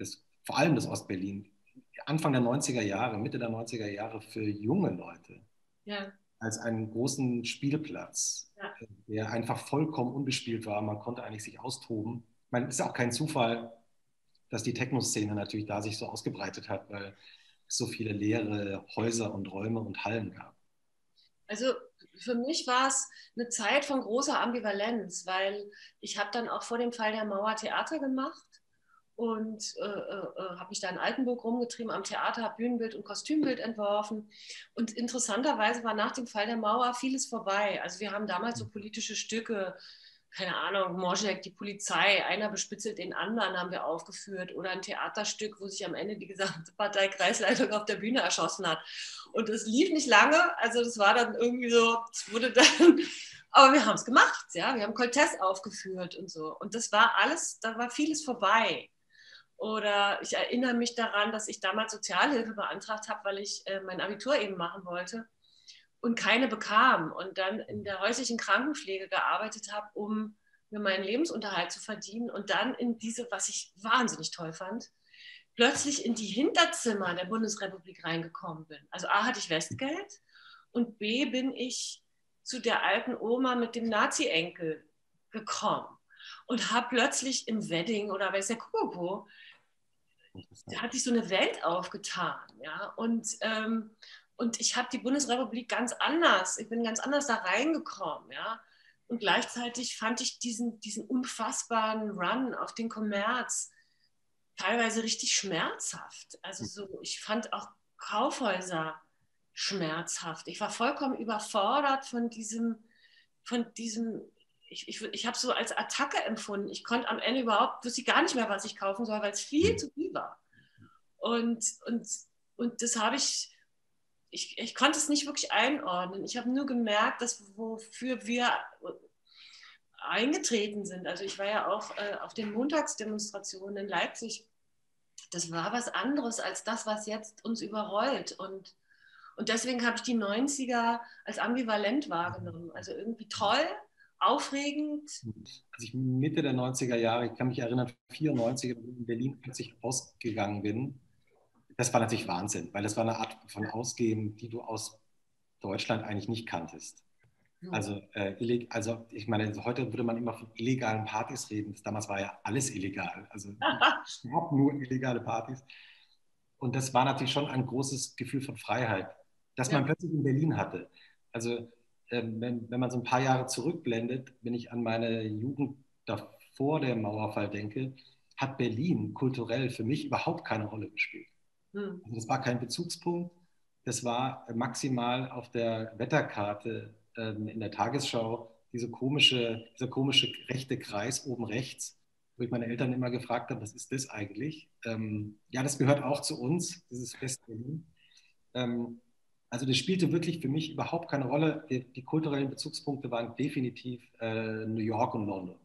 S3: vor allem das Ostberlin, Anfang der neunziger Jahre, Mitte der neunziger Jahre für junge Leute
S2: Ja.
S3: als einen großen Spielplatz,
S2: Ja.
S3: der einfach vollkommen unbespielt war. Man konnte eigentlich sich austoben. Ich meine, es ist auch kein Zufall, dass die Techno-Szene natürlich da sich so ausgebreitet hat, weil es so viele leere Häuser und Räume und Hallen gab.
S2: Also für mich war es eine Zeit von großer Ambivalenz, weil ich habe dann auch vor dem Fall der Mauer Theater gemacht und äh, äh, habe mich da in Altenburg rumgetrieben am Theater, habe Bühnenbild und Kostümbild entworfen. Und interessanterweise war nach dem Fall der Mauer vieles vorbei. Also wir haben damals so politische Stücke, keine Ahnung, Moschek, die Polizei, einer bespitzelt den anderen, haben wir aufgeführt. Oder ein Theaterstück, wo sich am Ende die gesamte Parteikreisleitung auf der Bühne erschossen hat. Und es lief nicht lange, also das war dann irgendwie so, es wurde dann, aber wir haben es gemacht, ja, wir haben Cortez aufgeführt und so. Und das war alles, da war vieles vorbei. Oder ich erinnere mich daran, dass ich damals Sozialhilfe beantragt habe, weil ich äh, mein Abitur eben machen wollte und keine bekam und dann in der häuslichen Krankenpflege gearbeitet habe, um mir meinen Lebensunterhalt zu verdienen und dann in diese, was ich wahnsinnig toll fand, plötzlich in die Hinterzimmer der Bundesrepublik reingekommen bin. Also A, hatte ich Westgeld und B, bin ich zu der alten Oma mit dem Nazi-Enkel gekommen und habe plötzlich im Wedding oder weiß der Kuckuck wo, da hat sich so eine Welt aufgetan. Ja? Und, ähm, und ich habe die Bundesrepublik ganz anders, ich bin ganz anders da reingekommen. Ja? Und gleichzeitig fand ich diesen, diesen unfassbaren Run auf den Kommerz teilweise richtig schmerzhaft. Also so, ich fand auch Kaufhäuser schmerzhaft. Ich war vollkommen überfordert von diesem, von diesem ich, ich, ich habe so als Attacke empfunden. Ich konnte am Ende überhaupt, wusste ich gar nicht mehr, was ich kaufen soll, weil es viel zu viel war. Und, und, und das habe ich, ich, ich konnte es nicht wirklich einordnen. Ich habe nur gemerkt, dass wofür wir eingetreten sind. Also ich war ja auch äh, auf den Montagsdemonstrationen in Leipzig. Das war was anderes als das, was jetzt uns überrollt. Und, und deswegen habe ich die neunziger als ambivalent wahrgenommen. Also irgendwie toll, aufregend.
S3: Als ich Mitte der neunziger Jahre, ich kann mich erinnern, vierundneunzig in Berlin plötzlich ausgegangen bin, das war natürlich Wahnsinn, weil das war eine Art von Ausgehen, die du aus Deutschland eigentlich nicht kanntest. Also, äh, also ich meine, heute würde man immer von illegalen Partys reden. Damals war ja alles illegal. Also es gab nur illegale Partys. Und das war natürlich schon ein großes Gefühl von Freiheit, das man ja. plötzlich in Berlin hatte. Also äh, wenn, wenn man so ein paar Jahre zurückblendet, wenn ich an meine Jugend davor der Mauerfall denke, hat Berlin kulturell für mich überhaupt keine Rolle gespielt. Hm. Also das war kein Bezugspunkt. Das war maximal auf der Wetterkarte in der Tagesschau diese komische, dieser komische rechte Kreis oben rechts, wo ich meine Eltern immer gefragt habe, was ist das eigentlich? Ähm, ja, das gehört auch zu uns, dieses Fest Berlin. Ähm, also das spielte wirklich für mich überhaupt keine Rolle. Die, die kulturellen Bezugspunkte waren definitiv äh, New York und London.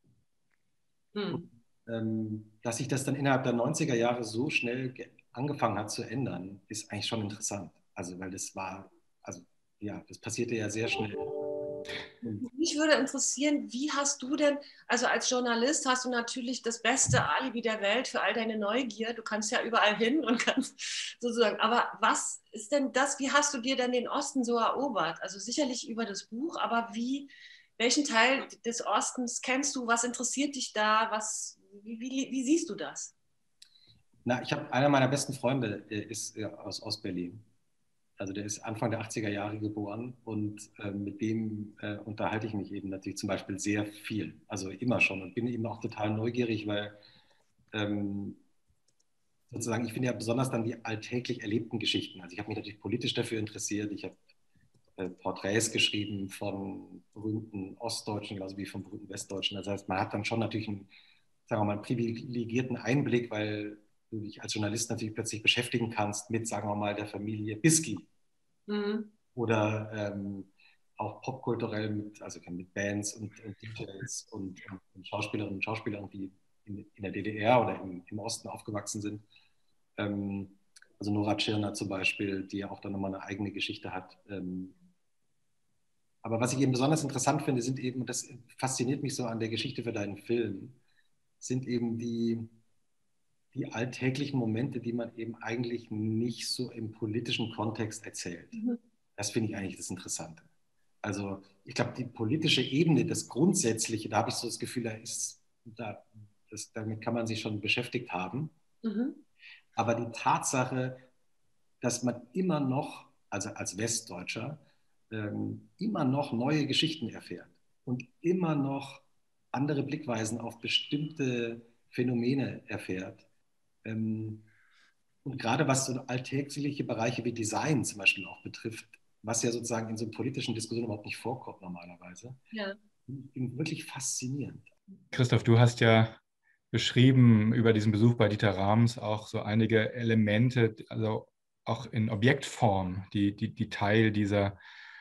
S3: Hm. Und, ähm, dass sich das dann innerhalb der neunziger Jahre so schnell angefangen hat zu ändern, ist eigentlich schon interessant. Also weil das war, also ja, das passierte ja sehr schnell.
S2: Mich würde interessieren, wie hast du denn, also als Journalist hast du natürlich das beste Alibi der Welt für all deine Neugier. Du kannst ja überall hin und kannst sozusagen, aber was ist denn das, wie hast du dir denn den Osten so erobert? Also sicherlich über das Buch, aber wie, welchen Teil des Ostens kennst du? Was interessiert dich da? Was, wie, wie, wie siehst du das?
S3: Na, ich habe, einer meiner besten Freunde ist aus Ostberlin. Also der ist Anfang der achtziger Jahre geboren und äh, mit dem äh, unterhalte ich mich eben natürlich zum Beispiel sehr viel, also immer schon und bin eben auch total neugierig, weil ähm, sozusagen, ich finde ja besonders dann die alltäglich erlebten Geschichten. Also ich habe mich natürlich politisch dafür interessiert, ich habe äh, Porträts geschrieben von berühmten Ostdeutschen, also wie von berühmten Westdeutschen. Das heißt, man hat dann schon natürlich einen, sagen wir mal, einen privilegierten Einblick, weil du dich als Journalist natürlich plötzlich beschäftigen kannst mit, sagen wir mal, der Familie Bisky. Mhm. Oder ähm, auch popkulturell mit, also mit Bands und, und D Js und, und Schauspielerinnen und Schauspielern, die in, in der D D R oder im, im Osten aufgewachsen sind. Ähm, also Nora Tschirner zum Beispiel, die ja auch dann nochmal eine eigene Geschichte hat. Ähm, aber was ich eben besonders interessant finde, sind eben, und das fasziniert mich so an der Geschichte für deinen Film, sind eben die die alltäglichen Momente, die man eben eigentlich nicht so im politischen Kontext erzählt. Mhm. Das finde ich eigentlich das Interessante. Also ich glaube, die politische Ebene, das Grundsätzliche, da habe ich so das Gefühl, da ist, da, das, damit kann man sich schon beschäftigt haben. Mhm. Aber die Tatsache, dass man immer noch, also als Westdeutscher, ähm, immer noch neue Geschichten erfährt und immer noch andere Blickweisen auf bestimmte Phänomene erfährt. Ähm, und gerade was so alltägliche Bereiche wie Design zum Beispiel auch betrifft, was ja sozusagen in so politischen Diskussionen überhaupt nicht vorkommt normalerweise, ja. Wirklich faszinierend.
S1: Christoph, du hast ja beschrieben über diesen Besuch bei Dieter Rams auch so einige Elemente, also auch in Objektform, die, die, die Teil dieser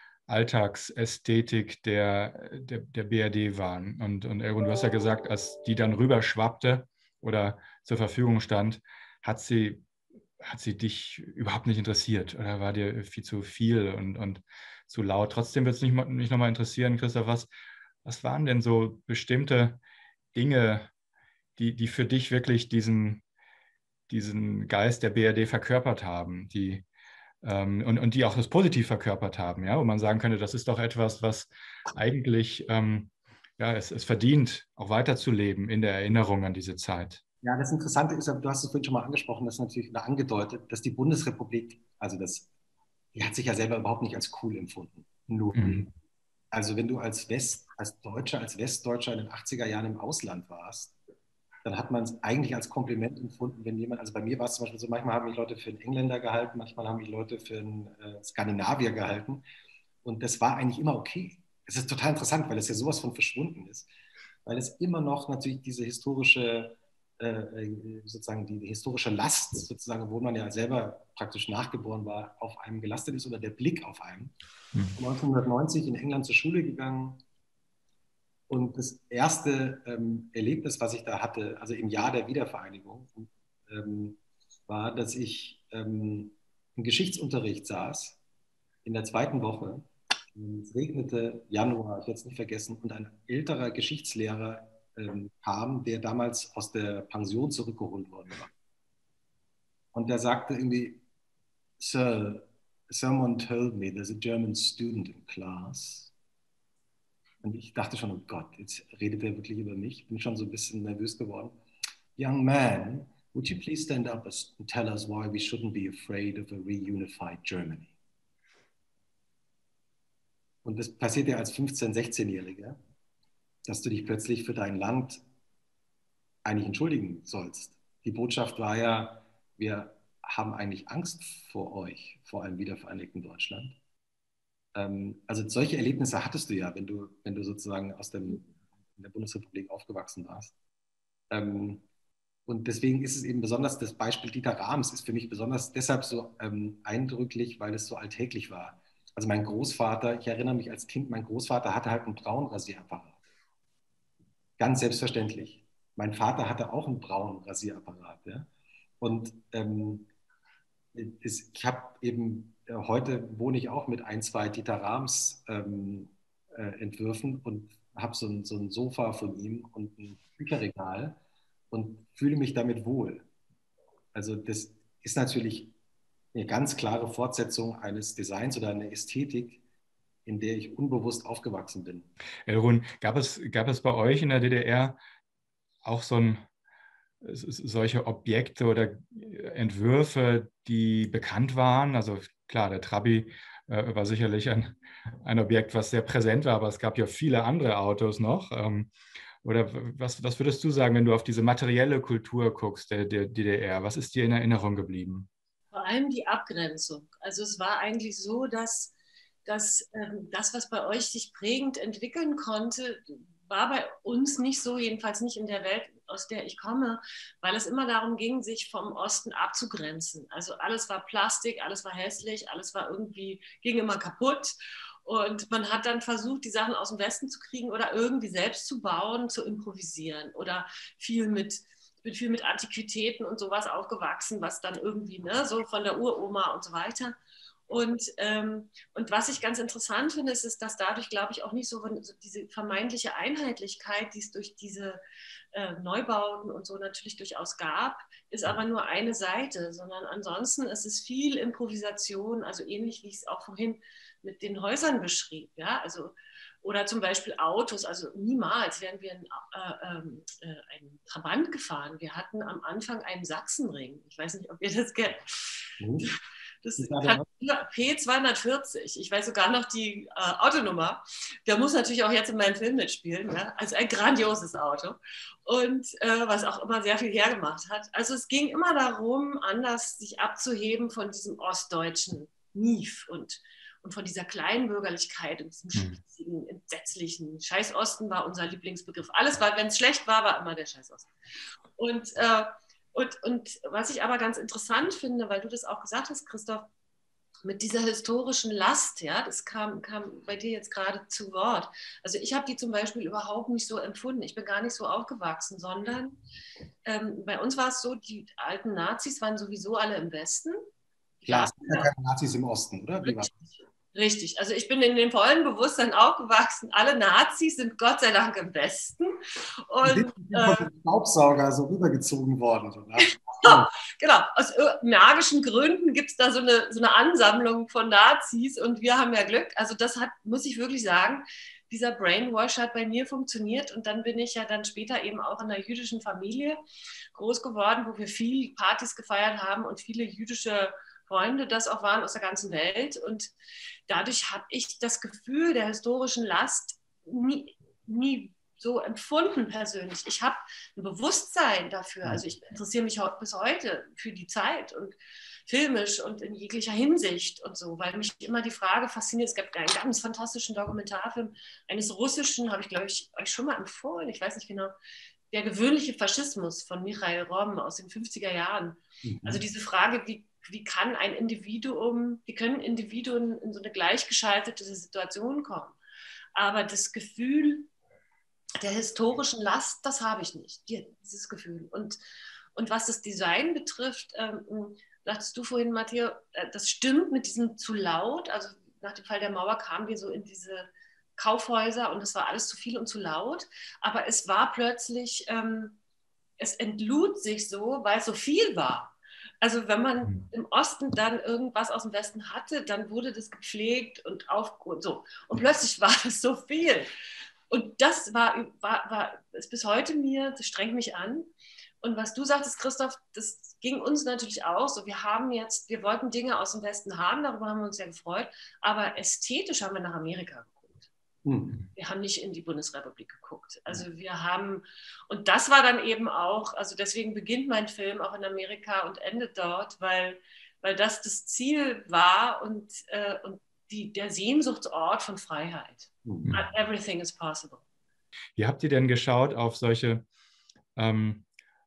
S1: Alltagsästhetik der, der, der B R D waren. Und, und Elrun, du hast ja gesagt, als die dann rüberschwappte oder zur Verfügung stand, hat sie, hat sie dich überhaupt nicht interessiert oder war dir viel zu viel und, und zu laut. Trotzdem wird es mich, mich nochmal interessieren, Christoph, was, was waren denn so bestimmte Dinge, die, die für dich wirklich diesen, diesen Geist der B R D verkörpert haben, die, ähm, und, und die auch das positiv verkörpert haben, ja, wo man sagen könnte, das ist doch etwas, was eigentlich ähm, ja, es, es verdient, auch weiterzuleben in der Erinnerung an diese Zeit.
S3: Ja, das Interessante ist, du hast es vorhin schon mal angesprochen, das ist natürlich oder angedeutet, dass die Bundesrepublik, also das, die hat sich ja selber überhaupt nicht als cool empfunden. Nur. Mhm. Also wenn du als West, als Deutscher, als Westdeutscher in den achtziger Jahren im Ausland warst, dann hat man es eigentlich als Kompliment empfunden, wenn jemand, also bei mir war es zum Beispiel so, manchmal haben mich Leute für einen Engländer gehalten, manchmal haben mich Leute für einen äh, Skandinavier gehalten und das war eigentlich immer okay. Es ist total interessant, weil es ja sowas von verschwunden ist, weil es immer noch natürlich diese historische, äh, sozusagen die, die historische Last, sozusagen, wo man ja selber praktisch nachgeboren war, auf einem gelastet ist oder der Blick auf einen. Mhm. neunzehnhundertneunzig in England zur Schule gegangen. Und das erste ähm, Erlebnis, was ich da hatte, also im Jahr der Wiedervereinigung, ähm, war, dass ich ähm, im Geschichtsunterricht saß, in der zweiten Woche. Es regnete, Januar, ich werde es nicht vergessen, und ein älterer Geschichtslehrer ähm, kam, der damals aus der Pension zurückgeholt worden war. Und der sagte irgendwie, Sir, someone told me there's a German student in class. Und ich dachte schon, oh Gott, jetzt redet er wirklich über mich. Bin schon so ein bisschen nervös geworden. Young man, would you please stand up and tell us why we shouldn't be afraid of a reunified Germany? Und das passiert ja als fünfzehn-, sechzehnjähriger, dass du dich plötzlich für dein Land eigentlich entschuldigen sollst. Die Botschaft war ja, wir haben eigentlich Angst vor euch, vor einem wiedervereinigten Deutschland. Also solche Erlebnisse hattest du ja, wenn du, wenn du sozusagen aus dem, in der Bundesrepublik aufgewachsen warst. Und deswegen ist es eben besonders, das Beispiel Dieter Rams ist für mich besonders deshalb so ähm, eindrücklich, weil es so alltäglich war. Also mein Großvater, ich erinnere mich als Kind, mein Großvater hatte halt einen braunen Rasierapparat. Ganz selbstverständlich. Mein Vater hatte auch einen braunen Rasierapparat. Ja? Und ähm, es, ich habe eben, äh, heute wohne ich auch mit ein, zwei Dieter Rams ähm, äh, Entwürfen und habe so ein, so ein Sofa von ihm und ein Bücherregal und fühle mich damit wohl. Also das ist natürlich eine ganz klare Fortsetzung eines Designs oder einer Ästhetik, in der ich unbewusst aufgewachsen bin.
S1: Elrun, gab es, gab es bei euch in der D D R auch so ein, solche Objekte oder Entwürfe, die bekannt waren? Also klar, der Trabi äh, war sicherlich ein, ein Objekt, was sehr präsent war, aber es gab ja viele andere Autos noch. Ähm, oder was, was würdest du sagen, wenn du auf diese materielle Kultur guckst, der, der D D R? Was ist dir in Erinnerung geblieben?
S2: Vor allem die Abgrenzung. Also es war eigentlich so, dass, dass ähm, das, was bei euch sich prägend entwickeln konnte, war bei uns nicht so, jedenfalls nicht in der Welt, aus der ich komme, weil es immer darum ging, sich vom Osten abzugrenzen. Also alles war Plastik, alles war hässlich, alles war irgendwie, ging immer kaputt. Und man hat dann versucht, die Sachen aus dem Westen zu kriegen oder irgendwie selbst zu bauen, zu improvisieren oder viel mit, ich bin viel mit Antiquitäten und sowas aufgewachsen, was dann irgendwie, ne, so von der Uroma und so weiter. Und, ähm, und was ich ganz interessant finde, ist, ist dass dadurch, glaube ich, auch nicht so, so diese vermeintliche Einheitlichkeit, die es durch diese äh, Neubauten und so natürlich durchaus gab, ist aber nur eine Seite, sondern ansonsten ist es viel Improvisation, also ähnlich wie ich es auch vorhin mit den Häusern beschrieb. Ja? Also, oder zum Beispiel Autos, also niemals wären wir ein, äh, äh, ein Trabant gefahren. Wir hatten am Anfang einen Sachsenring. Ich weiß nicht, ob ihr das kennt.
S3: Mhm.
S2: Das kann P zweihundertvierzig. Ich weiß sogar noch die äh, Autonummer. Der muss natürlich auch jetzt in meinem Film mitspielen. Ja? Also ein grandioses Auto. Und äh, was auch immer sehr viel hergemacht hat. Also es ging immer darum, anders sich abzuheben von diesem ostdeutschen Mief und, und von dieser Kleinbürgerlichkeit und diesem spitzigen, entsetzlichen. Scheiß Osten war unser Lieblingsbegriff. Alles war, wenn es schlecht war, war immer der Scheiß Osten. Und äh, Und, und was ich aber ganz interessant finde, weil du das auch gesagt hast, Christoph, mit dieser historischen Last, ja, das kam, kam bei dir jetzt gerade zu Wort. Also ich habe die zum Beispiel überhaupt nicht so empfunden. Ich bin gar nicht so aufgewachsen, sondern ähm, bei uns war es so, die alten Nazis waren sowieso alle im Westen.
S3: Klar, es gibt ja keine Nazis im Osten, oder? Wie war das?
S2: Richtig, also ich bin in dem vollen Bewusstsein aufgewachsen, alle Nazis sind Gott sei Dank im Westen. Und,
S3: die sind äh, vom Staubsauger so rübergezogen worden. So,
S2: ja, genau, aus magischen Gründen gibt es da so eine, so eine Ansammlung von Nazis und wir haben ja Glück. Also das hat, muss ich wirklich sagen, dieser Brainwash hat bei mir funktioniert und dann bin ich ja dann später eben auch in einer jüdischen Familie groß geworden, wo wir viel Partys gefeiert haben und viele jüdische Freunde das auch waren aus der ganzen Welt. Und dadurch habe ich das Gefühl der historischen Last nie, nie so empfunden persönlich. Ich habe ein Bewusstsein dafür. Also ich interessiere mich bis heute für die Zeit und filmisch und in jeglicher Hinsicht und so, weil mich immer die Frage fasziniert. Es gibt einen ganz fantastischen Dokumentarfilm eines russischen, habe ich glaube ich euch schon mal empfohlen, ich weiß nicht genau, Der gewöhnliche Faschismus von Michael Romm aus den fünfziger Jahren. Mhm. Also diese Frage, wie Wie kann ein Individuum, wie können Individuen in so eine gleichgeschaltete Situation kommen? Aber das Gefühl der historischen Last, das habe ich nicht, dieses Gefühl. Und, und was das Design betrifft, ähm, sagtest du vorhin, Matteo, das stimmt mit diesem zu laut. Also nach dem Fall der Mauer kamen wir so in diese Kaufhäuser und es war alles zu viel und zu laut. Aber es war plötzlich, ähm, es entlud sich so, weil es so viel war. Also wenn man im Osten dann irgendwas aus dem Westen hatte, dann wurde das gepflegt und auf und so. Und plötzlich war das so viel. Und das war, war, war ist bis heute mir, das strengt mich an. Und was du sagtest, Christoph, das ging uns natürlich auch so. Wir haben jetzt, wir wollten Dinge aus dem Westen haben, darüber haben wir uns ja gefreut, aber ästhetisch haben wir nach Amerika geguckt. Hm. Wir haben nicht in die Bundesrepublik geguckt. Also wir haben, und das war dann eben auch, also deswegen beginnt mein Film auch in Amerika und endet dort, weil, weil das das Ziel war und, äh, und die, der Sehnsuchtsort von Freiheit. Hm. Everything is possible.
S1: Wie habt ihr denn geschaut auf solche ähm,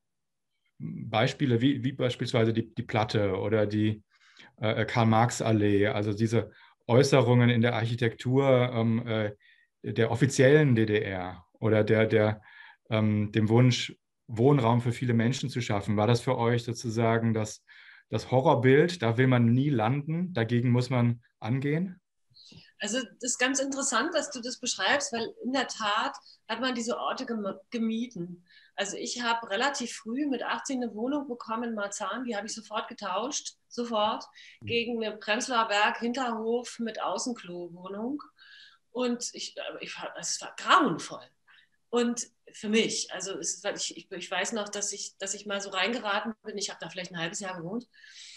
S1: Beispiele, wie, wie beispielsweise die, die Platte oder die äh, Karl-Marx-Allee, also diese Äußerungen in der Architektur ähm, äh, der offiziellen D D R oder der, der, ähm, dem Wunsch, Wohnraum für viele Menschen zu schaffen? War das für euch sozusagen das, das Horrorbild? Da will man nie landen, dagegen muss man angehen?
S2: Also das ist ganz interessant, dass du das beschreibst, weil in der Tat hat man diese Orte gemieden. Also ich habe relativ früh mit achtzehn eine Wohnung bekommen in Marzahn, die habe ich sofort getauscht, sofort, gegen eine Prenzlauer Berg Hinterhof mit Außenklo-Wohnung. Und ich, ich, es war grauenvoll. Und für mich, also es, ich, ich, ich weiß noch, dass ich, dass ich mal so reingeraten bin, ich habe da vielleicht ein halbes Jahr gewohnt,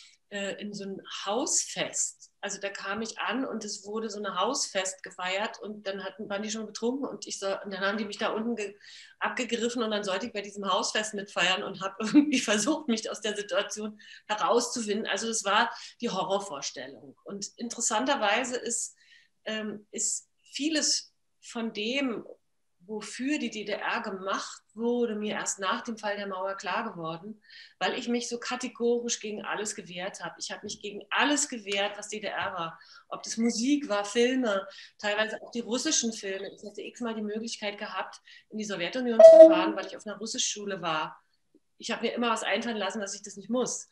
S2: in so ein Hausfest. Also da kam ich an und es wurde so ein Hausfest gefeiert und dann hatten, waren die schon betrunken und, ich so, und dann haben die mich da unten ge, abgegriffen und dann sollte ich bei diesem Hausfest mitfeiern und habe irgendwie versucht, mich aus der Situation herauszufinden. Also das war die Horrorvorstellung. Und interessanterweise ist, ähm, ist vieles von dem, wofür die D D R gemacht wurde, mir erst nach dem Fall der Mauer klar geworden, weil ich mich so kategorisch gegen alles gewehrt habe. Ich habe mich gegen alles gewehrt, was D D R war. Ob das Musik war, Filme, teilweise auch die russischen Filme. Ich hatte x-mal die Möglichkeit gehabt, in die Sowjetunion zu fahren, weil ich auf einer Russischschule war. Ich habe mir immer was einfallen lassen, dass ich das nicht muss.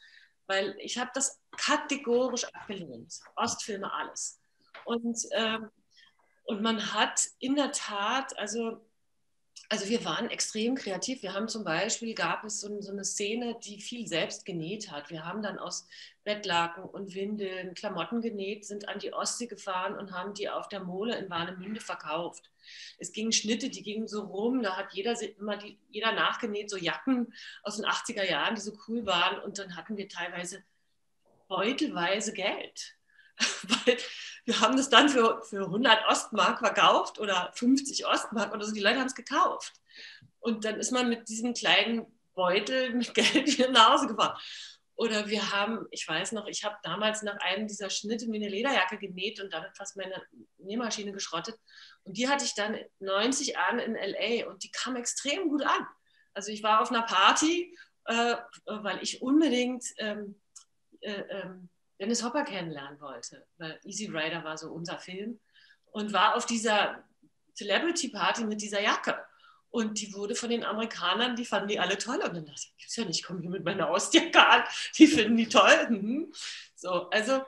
S2: weil ich habe das kategorisch abgelehnt. Ostfilme, alles. Und, ähm, und man hat in der Tat, also Also wir waren extrem kreativ. Wir haben zum Beispiel, gab es so, so eine Szene, die viel selbst genäht hat. Wir haben dann aus Bettlaken und Windeln Klamotten genäht, sind an die Ostsee gefahren und haben die auf der Mole in Warnemünde verkauft. Es gingen Schnitte, die gingen so rum, da hat jeder immer die, jeder nachgenäht, so Jacken aus den achtziger Jahren, die so cool waren. Und dann hatten wir teilweise beutelweise Geld. Weil wir haben das dann für, für hundert Ostmark verkauft oder fünfzig Ostmark oder so. Die Leute haben es gekauft. Und dann ist man mit diesem kleinen Beutel mit Geld wieder nach Hause gefahren. Oder wir haben, ich weiß noch, ich habe damals nach einem dieser Schnitte mir eine Lederjacke genäht und damit fast meine Nähmaschine geschrottet. Und die hatte ich dann neunzig an in L A und die kam extrem gut an. Also ich war auf einer Party, äh, weil ich unbedingt ähm, äh, ähm, Dennis Hopper kennenlernen wollte, weil Easy Rider war so unser Film und war auf dieser Celebrity Party mit dieser Jacke. Und die wurde von den Amerikanern, die fanden die alle toll. Und dann dachte ich, gibt's ja nicht, ich komme hier mit meiner Ostjacke an, die finden die toll. Mhm. So, also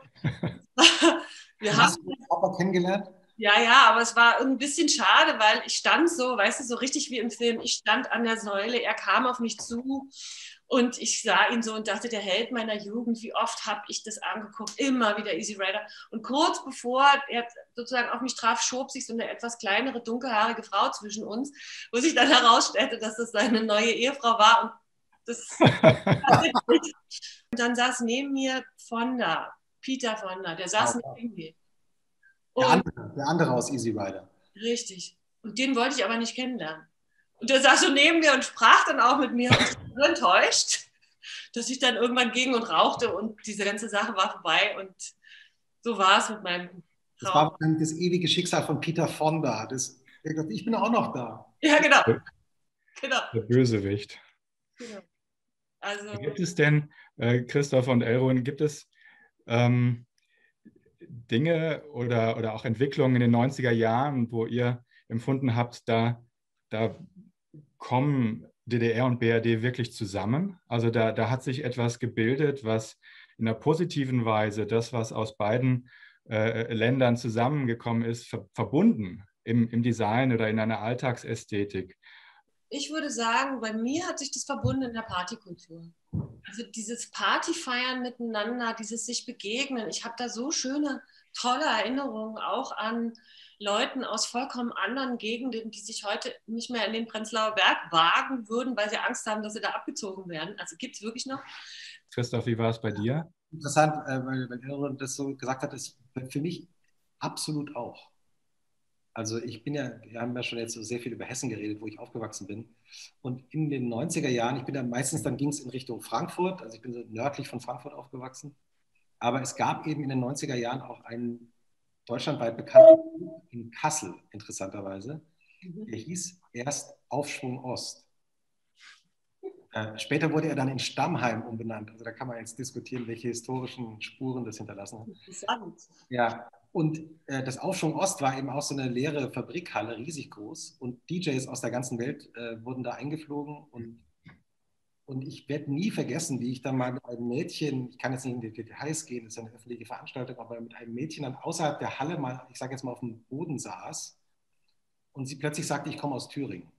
S2: wir haben...
S3: Hast du Hopper kennengelernt?
S2: Ja, ja, aber es war ein bisschen schade, weil ich stand so, weißt du, so richtig wie im Film, ich stand an der Säule, er kam auf mich zu und ich sah ihn so und dachte, der Held meiner Jugend, wie oft habe ich das angeguckt, immer wieder Easy Rider. Und kurz bevor er sozusagen auf mich traf, schob sich so eine etwas kleinere, dunkelhaarige Frau zwischen uns, wo sich dann herausstellte, dass das seine neue Ehefrau war. Und, das und dann saß neben mir Fonda, Peter Fonda, der saß
S3: Wow.
S2: neben mir.
S3: Der andere, der andere aus Easy Rider.
S2: Richtig. Und den wollte ich aber nicht kennenlernen. Und der saß so neben mir und sprach dann auch mit mir und ich war so enttäuscht, dass ich dann irgendwann ging und rauchte und diese ganze Sache war vorbei und so war es mit meinem Traum.
S3: Das war das ewige Schicksal von Peter Fonda. Das, ich bin auch noch da.
S2: Ja, genau. genau.
S1: Der Bösewicht.
S2: genau. Also,
S1: gibt es denn, äh, Christoph und Elrun, gibt es ähm, Dinge oder, oder auch Entwicklungen in den neunziger Jahren, wo ihr empfunden habt, da, da kommen D D R und B R D wirklich zusammen? Also da, da hat sich etwas gebildet, was in einer positiven Weise das, was aus beiden äh, Ländern zusammengekommen ist, ver verbunden im, im Design oder in einer Alltagsästhetik.
S2: Ich würde sagen, bei mir hat sich das verbunden in der Partykultur. Also dieses Partyfeiern miteinander, dieses sich begegnen. Ich habe da so schöne, tolle Erinnerungen auch an Leuten aus vollkommen anderen Gegenden, die sich heute nicht mehr in den Prenzlauer Berg wagen würden, weil sie Angst haben, dass sie da abgezogen werden. Also gibt es wirklich noch.
S1: Christoph, wie war es bei dir?
S3: Interessant, weil, weil Elrun das so gesagt hat, ist für mich absolut auch. Also ich bin ja, wir haben ja schon jetzt so sehr viel über Hessen geredet, wo ich aufgewachsen bin. Und in den neunziger Jahren, ich bin dann meistens, dann ging es in Richtung Frankfurt, also ich bin so nördlich von Frankfurt aufgewachsen. Aber es gab eben in den neunziger Jahren auch einen deutschlandweit bekannten Club in Kassel, interessanterweise. Der hieß erst Aufschwung Ost. Äh, später wurde er dann in Stammheim umbenannt. Also da kann man jetzt diskutieren, welche historischen Spuren das hinterlassen hat.
S2: Interessant.
S3: Ja, und äh, das Aufschwung Ost war eben auch so eine leere Fabrikhalle, riesig groß. Und D Js aus der ganzen Welt äh, wurden da eingeflogen. Und, und ich werde nie vergessen, wie ich dann mal mit einem Mädchen, ich kann jetzt nicht in die Details gehen, das ist eine öffentliche Veranstaltung, aber mit einem Mädchen dann außerhalb der Halle mal, ich sage jetzt mal, auf dem Boden saß. Und sie plötzlich sagte, ich komme aus Thüringen.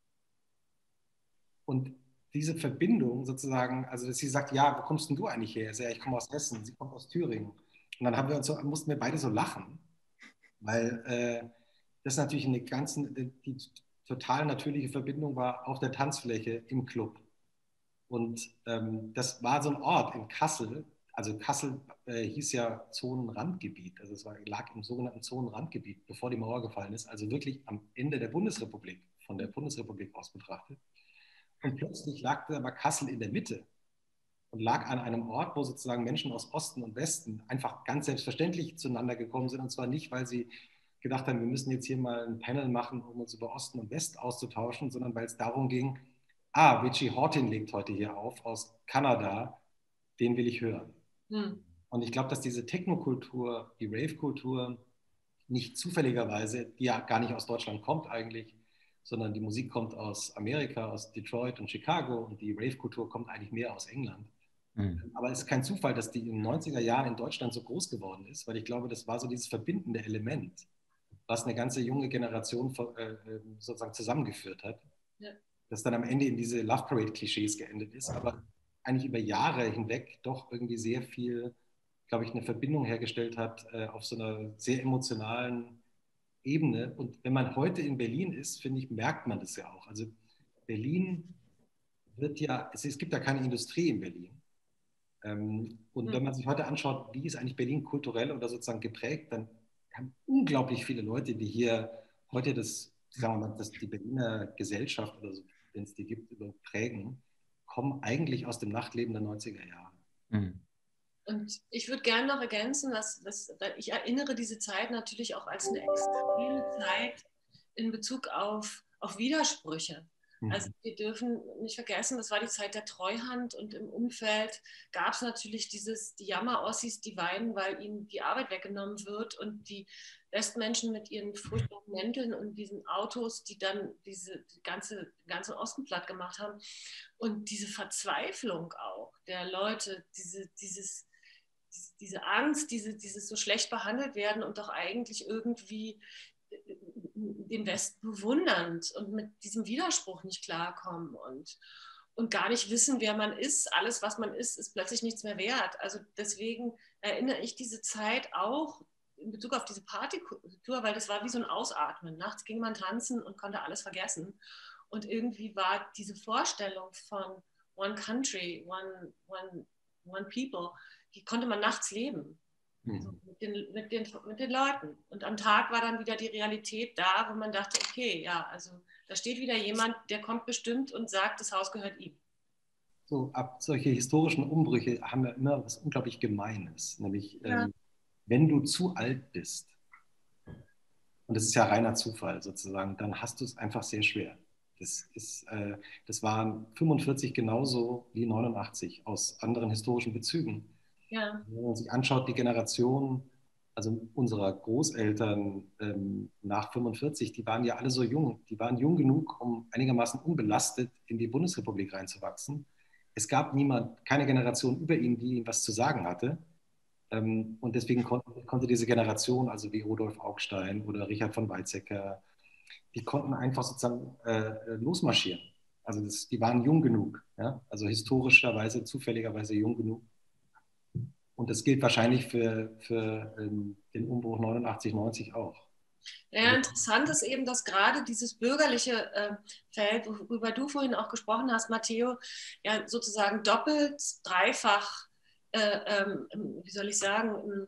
S3: Und diese Verbindung sozusagen, also dass sie sagt, ja, wo kommst denn du eigentlich her? Ich sage, ich komme aus Hessen, sie kommt aus Thüringen. Und dann haben wir uns so, mussten wir beide so lachen, weil äh, das natürlich eine ganz, die, die total natürliche Verbindung war auf der Tanzfläche im Club. Und ähm, das war so ein Ort in Kassel, also Kassel äh, hieß ja Zonenrandgebiet, also es war, lag im sogenannten Zonenrandgebiet, bevor die Mauer gefallen ist, also wirklich am Ende der Bundesrepublik, von der Bundesrepublik aus betrachtet. Und plötzlich lag aber Kassel in der Mitte und lag an einem Ort, wo sozusagen Menschen aus Osten und Westen einfach ganz selbstverständlich zueinander gekommen sind. Und zwar nicht, weil sie gedacht haben, wir müssen jetzt hier mal ein Panel machen, um uns über Osten und West auszutauschen, sondern weil es darum ging, ah, Richie Hawtin legt heute hier auf aus Kanada, den will ich hören. Hm. Und ich glaube, dass diese Technokultur, die Rave-Kultur nicht zufälligerweise, die ja gar nicht aus Deutschland kommt eigentlich, sondern die Musik kommt aus Amerika, aus Detroit und Chicago und die Rave-Kultur kommt eigentlich mehr aus England.
S1: Mhm.
S3: Aber es ist kein Zufall, dass die in den neunziger Jahren in Deutschland so groß geworden ist, weil ich glaube, das war so dieses verbindende Element, was eine ganze junge Generation äh, sozusagen zusammengeführt hat, ja. Das dann am Ende in diese Love Parade-Klischees geendet ist, aber eigentlich über Jahre hinweg doch irgendwie sehr viel, glaube ich, eine Verbindung hergestellt hat äh, auf so einer sehr emotionalen Ebene. Und wenn man heute in Berlin ist, finde ich, merkt man das ja auch. Also Berlin wird ja, es, es gibt ja keine Industrie in Berlin. Ähm, und mhm. wenn man sich heute anschaut, wie ist eigentlich Berlin kulturell oder sozusagen geprägt, dann haben unglaublich viele Leute, die hier heute das, sagen wir mal, das, die Berliner Gesellschaft oder so, wenn es die gibt, prägen, kommen eigentlich aus dem Nachtleben der neunziger Jahre.
S2: Mhm. Und ich würde gerne noch ergänzen, dass, dass, ich erinnere diese Zeit natürlich auch als eine extreme Zeit in Bezug auf, auf Widersprüche. Also wir dürfen nicht vergessen, das war die Zeit der Treuhand und im Umfeld gab es natürlich dieses, die Jammer-Ossis, die weinen, weil ihnen die Arbeit weggenommen wird und die Westmenschen mit ihren furchtbaren Mänteln und diesen Autos, die dann diese die ganze, den ganzen Osten platt gemacht haben. Und diese Verzweiflung auch der Leute, diese, dieses, diese Angst, diese, dieses so schlecht behandelt werden und doch eigentlich irgendwie den Westen bewundernd und mit diesem Widerspruch nicht klarkommen und, und gar nicht wissen, wer man ist. Alles, was man ist, ist plötzlich nichts mehr wert. Also deswegen erinnere ich diese Zeit auch in Bezug auf diese Partykultur, weil das war wie so ein Ausatmen. Nachts ging man tanzen und konnte alles vergessen. Und irgendwie war diese Vorstellung von One Country, One, one, one People, die konnte man nachts leben. Also mit, den, mit, den, mit den Leuten. Und am Tag war dann wieder die Realität da, wo man dachte, okay, ja, also da steht wieder jemand, der kommt bestimmt und sagt, das Haus gehört ihm.
S3: So, ab solche historischen Umbrüche haben wir immer was unglaublich Gemeines. Nämlich, ja. ähm, wenn du zu alt bist, und das ist ja reiner Zufall sozusagen, dann hast du es einfach sehr schwer. Das, ist, äh, das waren fünfundvierzig genauso wie neunundachtzig aus anderen historischen Bezügen. Ja. Wenn man sich anschaut, die Generation, also unserer Großeltern ähm, nach fünfundvierzig, die waren ja alle so jung. Die waren jung genug, um einigermaßen unbelastet in die Bundesrepublik reinzuwachsen. Es gab niemand, keine Generation über ihnen, die ihm was zu sagen hatte. Ähm, und deswegen konnte, konnte diese Generation, also wie Rudolf Augstein oder Richard von Weizsäcker, die konnten einfach sozusagen äh, losmarschieren. Also das, die waren jung genug, ja? Also historischerweise, zufälligerweise jung genug. Und das gilt wahrscheinlich für, für ähm, den Umbruch neunundachtzig, neunzig auch.
S2: Ja, interessant ist eben, dass gerade dieses bürgerliche äh, Feld, worüber du vorhin auch gesprochen hast, Matteo, ja sozusagen doppelt, dreifach, äh, ähm, wie soll ich sagen,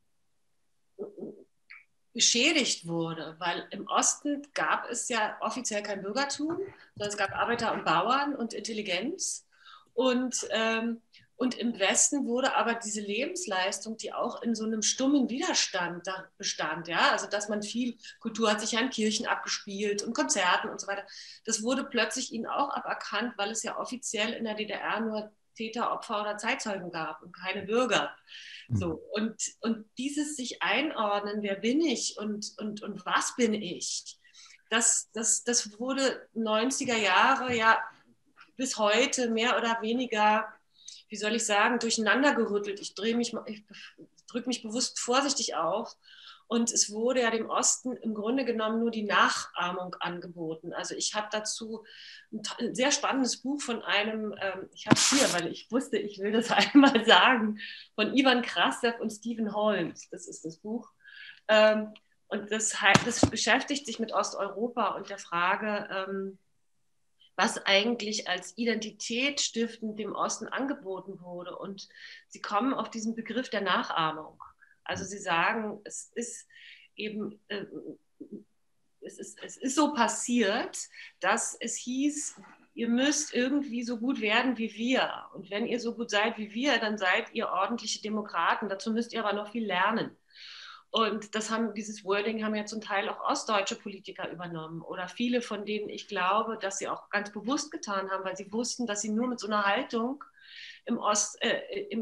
S2: beschädigt wurde, weil im Osten gab es ja offiziell kein Bürgertum, sondern es gab Arbeiter und Bauern und Intelligenz. Und, ähm, und im Westen wurde aber diese Lebensleistung, die auch in so einem stummen Widerstand da bestand, ja, also dass man viel Kultur hat sich ja in Kirchen abgespielt und Konzerten und so weiter, das wurde plötzlich ihnen auch aberkannt, weil es ja offiziell in der D D R nur Täter, Opfer oder Zeitzeugen gab und keine Bürger. So, und, und dieses sich einordnen, wer bin ich und, und, und was bin ich, das, das, das wurde neunziger Jahre ja bis heute mehr oder weniger, wie soll ich sagen, durcheinander gerüttelt. Ich drehe mich, ich drücke mich bewusst vorsichtig auf. Und es wurde ja dem Osten im Grunde genommen nur die Nachahmung angeboten. Also ich habe dazu ein sehr spannendes Buch von einem, ähm, ich habe es hier, weil ich wusste, ich will das einmal sagen, von Ivan Krastev und Stephen Holmes. Das ist das Buch. Ähm, und das, das beschäftigt sich mit Osteuropa und der Frage, ähm, was eigentlich als Identität stiftend dem Osten angeboten wurde. Und sie kommen auf diesen Begriff der Nachahmung. Also sie sagen, es ist eben, äh, es, ist, es ist so passiert, dass es hieß, ihr müsst irgendwie so gut werden wie wir. Und wenn ihr so gut seid wie wir, dann seid ihr ordentliche Demokraten. Dazu müsst ihr aber noch viel lernen. Und das haben, dieses Wording haben ja zum Teil auch ostdeutsche Politiker übernommen oder viele, von denen ich glaube, dass sie auch ganz bewusst getan haben, weil sie wussten, dass sie nur mit so einer Haltung im, Ost, äh, im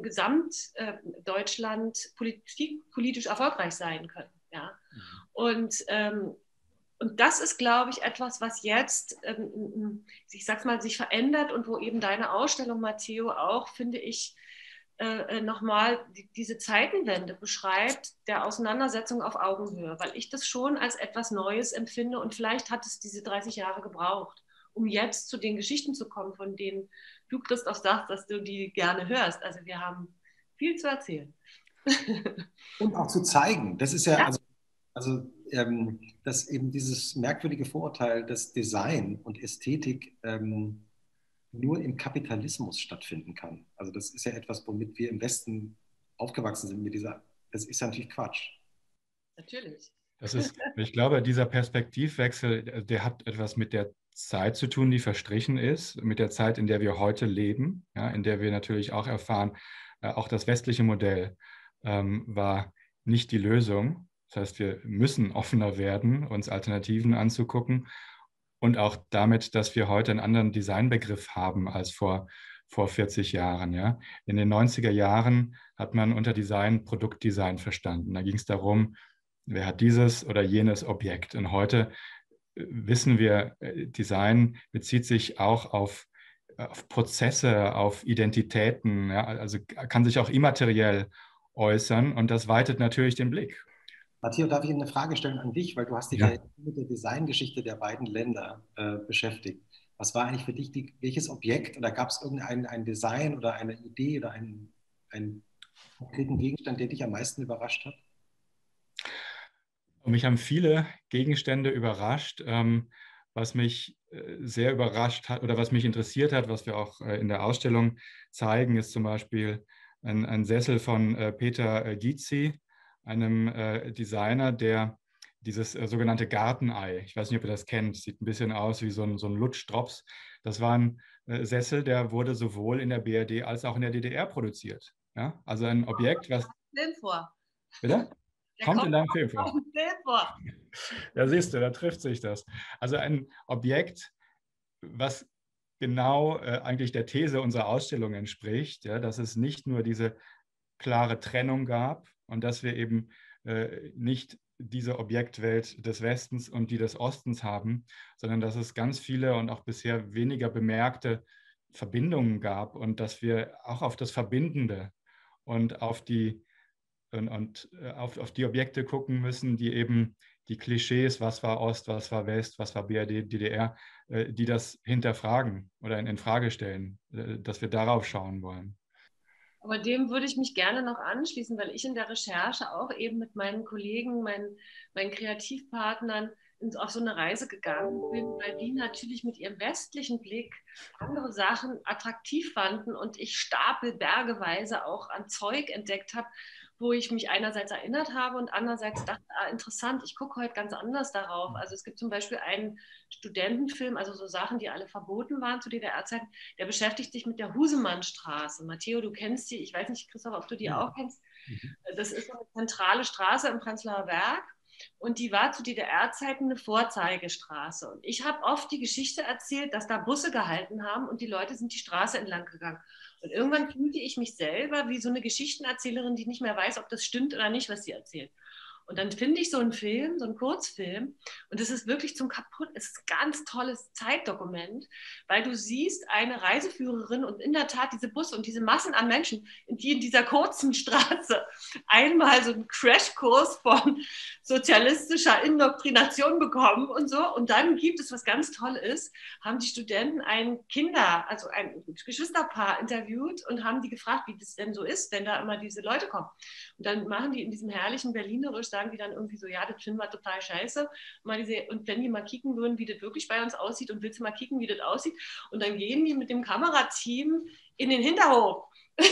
S2: Gesamtdeutschland äh, Politik, politisch erfolgreich sein können. Ja? Mhm. Und, ähm, Und das ist, glaube ich, etwas, was jetzt, ähm, ich sag's mal, sich verändert und wo eben deine Ausstellung, Matteo, auch, finde ich, äh, nochmal die, diese Zeitenwende beschreibt, der Auseinandersetzung auf Augenhöhe, weil ich das schon als etwas Neues empfinde und vielleicht hat es diese dreißig Jahre gebraucht, um jetzt zu den Geschichten zu kommen, von denen du, Christoph, sagst, dass du die gerne hörst. Also wir haben viel zu erzählen.
S3: Und auch zu zeigen. Das ist ja,
S2: Ja.
S3: also, also ähm, dass eben dieses merkwürdige Vorurteil, dass Design und Ästhetik ähm, nur im Kapitalismus stattfinden kann. Also das ist ja etwas, womit wir im Westen aufgewachsen sind, mit dieser, das ist ja natürlich Quatsch.
S2: Natürlich.
S1: Das ist, ich glaube, dieser Perspektivwechsel, der hat etwas mit der Zeit zu tun, die verstrichen ist, mit der Zeit, in der wir heute leben, ja, in der wir natürlich auch erfahren, äh, auch das westliche Modell ähm, war nicht die Lösung. Das heißt, wir müssen offener werden, uns Alternativen anzugucken und auch damit, dass wir heute einen anderen Designbegriff haben als vor, vor vierzig Jahren. Ja. In den neunziger Jahren hat man unter Design Produktdesign verstanden. Da ging es darum, wer hat dieses oder jenes Objekt. Und heute wissen wir, Design bezieht sich auch auf, auf Prozesse, auf Identitäten, ja, also kann sich auch immateriell äußern und das weitet natürlich den Blick.
S3: Matteo, darf ich eine Frage stellen an dich, weil du hast dich ja, ja mit der Designgeschichte der beiden Länder äh, beschäftigt. Was war eigentlich für dich, die, welches Objekt oder gab es irgendein ein Design oder eine Idee oder einen, einen konkreten Gegenstand, der dich am meisten überrascht hat?
S1: Und mich haben viele Gegenstände überrascht. Ähm, was mich äh, sehr überrascht hat oder was mich interessiert hat, was wir auch äh, in der Ausstellung zeigen, ist zum Beispiel ein, ein Sessel von äh, Peter äh, Gysi, einem äh, Designer, der dieses äh, sogenannte Gartenei, ich weiß nicht, ob ihr das kennt, sieht ein bisschen aus wie so ein, so ein Lutschdrops. Das war ein äh, Sessel, der wurde sowohl in der B R D als auch in der D D R produziert. Ja? Also ein Objekt, was...
S2: Film vor.
S1: Bitte?
S2: Der
S1: Kommt
S2: kommt
S1: in deinem Film vor.
S2: Film vor.
S1: Ja, siehst du, da trifft sich das. Also ein Objekt, was genau äh, eigentlich der These unserer Ausstellung entspricht, ja, dass es nicht nur diese klare Trennung gab und dass wir eben äh, nicht diese Objektwelt des Westens und die des Ostens haben, sondern dass es ganz viele und auch bisher weniger bemerkte Verbindungen gab und dass wir auch auf das Verbindende und auf die und, und auf, auf die Objekte gucken müssen, die eben die Klischees, was war Ost, was war West, was war B R D, D D R, äh, die das hinterfragen oder in, in Frage stellen, äh, dass wir darauf schauen wollen.
S2: Aber dem würde ich mich gerne noch anschließen, weil ich in der Recherche auch eben mit meinen Kollegen, meinen, meinen Kreativpartnern auf so eine Reise gegangen bin, weil die natürlich mit ihrem westlichen Blick andere Sachen attraktiv fanden und ich stapelbergeweise auch an Zeug entdeckt habe, wo ich mich einerseits erinnert habe und andererseits dachte, ah, interessant, ich gucke heute ganz anders darauf. Also es gibt zum Beispiel einen Studentenfilm, also so Sachen, die alle verboten waren zu D D R-Zeiten, der beschäftigt sich mit der Husemannstraße. Matteo, du kennst die, ich weiß nicht, Christoph, ob du die auch kennst. Das ist eine zentrale Straße im Prenzlauer Berg. Und die war zu D D R-Zeiten eine Vorzeigestraße. Und ich habe oft die Geschichte erzählt, dass da Busse gehalten haben und die Leute sind die Straße entlang gegangen. Und irgendwann fühlte ich mich selber wie so eine Geschichtenerzählerin, die nicht mehr weiß, ob das stimmt oder nicht, was sie erzählt. Und dann finde ich so einen Film, so einen Kurzfilm, und es ist wirklich zum Kaputt, es ist ein ganz tolles Zeitdokument, weil du siehst eine Reiseführerin und in der Tat diese Busse und diese Massen an Menschen, die in dieser kurzen Straße einmal so einen Crashkurs von sozialistischer Indoktrination bekommen und so. Und dann gibt es, was ganz toll ist, haben die Studenten ein Kinder, also ein Geschwisterpaar interviewt und haben die gefragt, wie das denn so ist, wenn da immer diese Leute kommen. Und dann machen die in diesem herrlichen Berlinerisch, sagen die dann irgendwie so, ja, das finden wir total scheiße. Und wenn die mal kicken würden, wie das wirklich bei uns aussieht und willst du mal kicken, wie das aussieht. Und dann gehen die mit dem Kamerateam in den Hinterhof.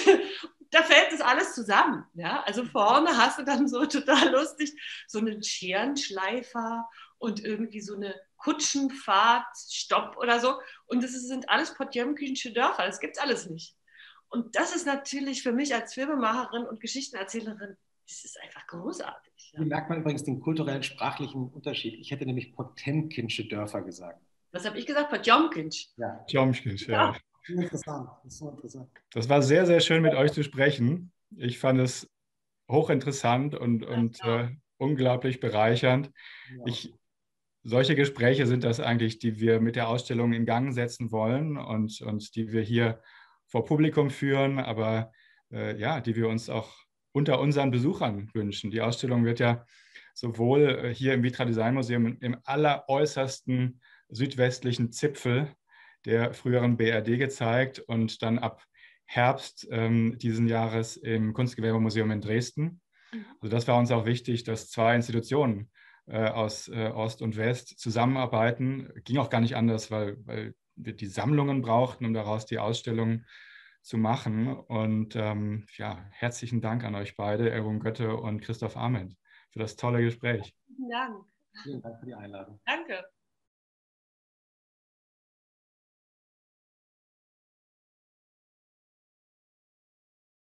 S2: Da fällt das alles zusammen. Ja? Also vorne hast du dann so total lustig so einen Scherenschleifer und irgendwie so eine Kutschenfahrt, Stopp oder so. Und das sind alles potjomkinsche Dörfer, das gibt es alles nicht. Und das ist natürlich für mich als Filmemacherin und Geschichtenerzählerin, das ist einfach großartig. Ja.
S3: Hier merkt man übrigens den kulturellen, sprachlichen Unterschied. Ich hätte nämlich Potemkinsche Dörfer gesagt.
S2: Was habe ich gesagt? Potjomkinsch.
S3: Ja.
S1: Potjomkinsch, ja.
S3: Interessant. Das ist so interessant.
S1: Das war sehr, sehr schön, mit euch zu sprechen. Ich fand es hochinteressant und, und äh, unglaublich bereichernd.
S3: Ja.
S1: Ich solche Gespräche sind das eigentlich, die wir mit der Ausstellung in Gang setzen wollen und, und die wir hier vor Publikum führen, aber äh, ja, die wir uns auch unter unseren Besuchern wünschen. Die Ausstellung wird ja sowohl äh, hier im Vitra Design Museum im alleräußersten südwestlichen Zipfel der früheren B R D gezeigt und dann ab Herbst ähm, diesen Jahres im Kunstgewerbemuseum in Dresden. Also das war uns auch wichtig, dass zwei Institutionen äh, aus äh, Ost und West zusammenarbeiten. Ging auch gar nicht anders, weil, weil wir die Sammlungen brauchten, um daraus die Ausstellung zu machen. Und ähm, ja, herzlichen Dank an euch beide, Erwin Götte und Christoph Arment, für das tolle Gespräch.
S2: Vielen Dank.
S3: Vielen Dank für die Einladung.
S2: Danke.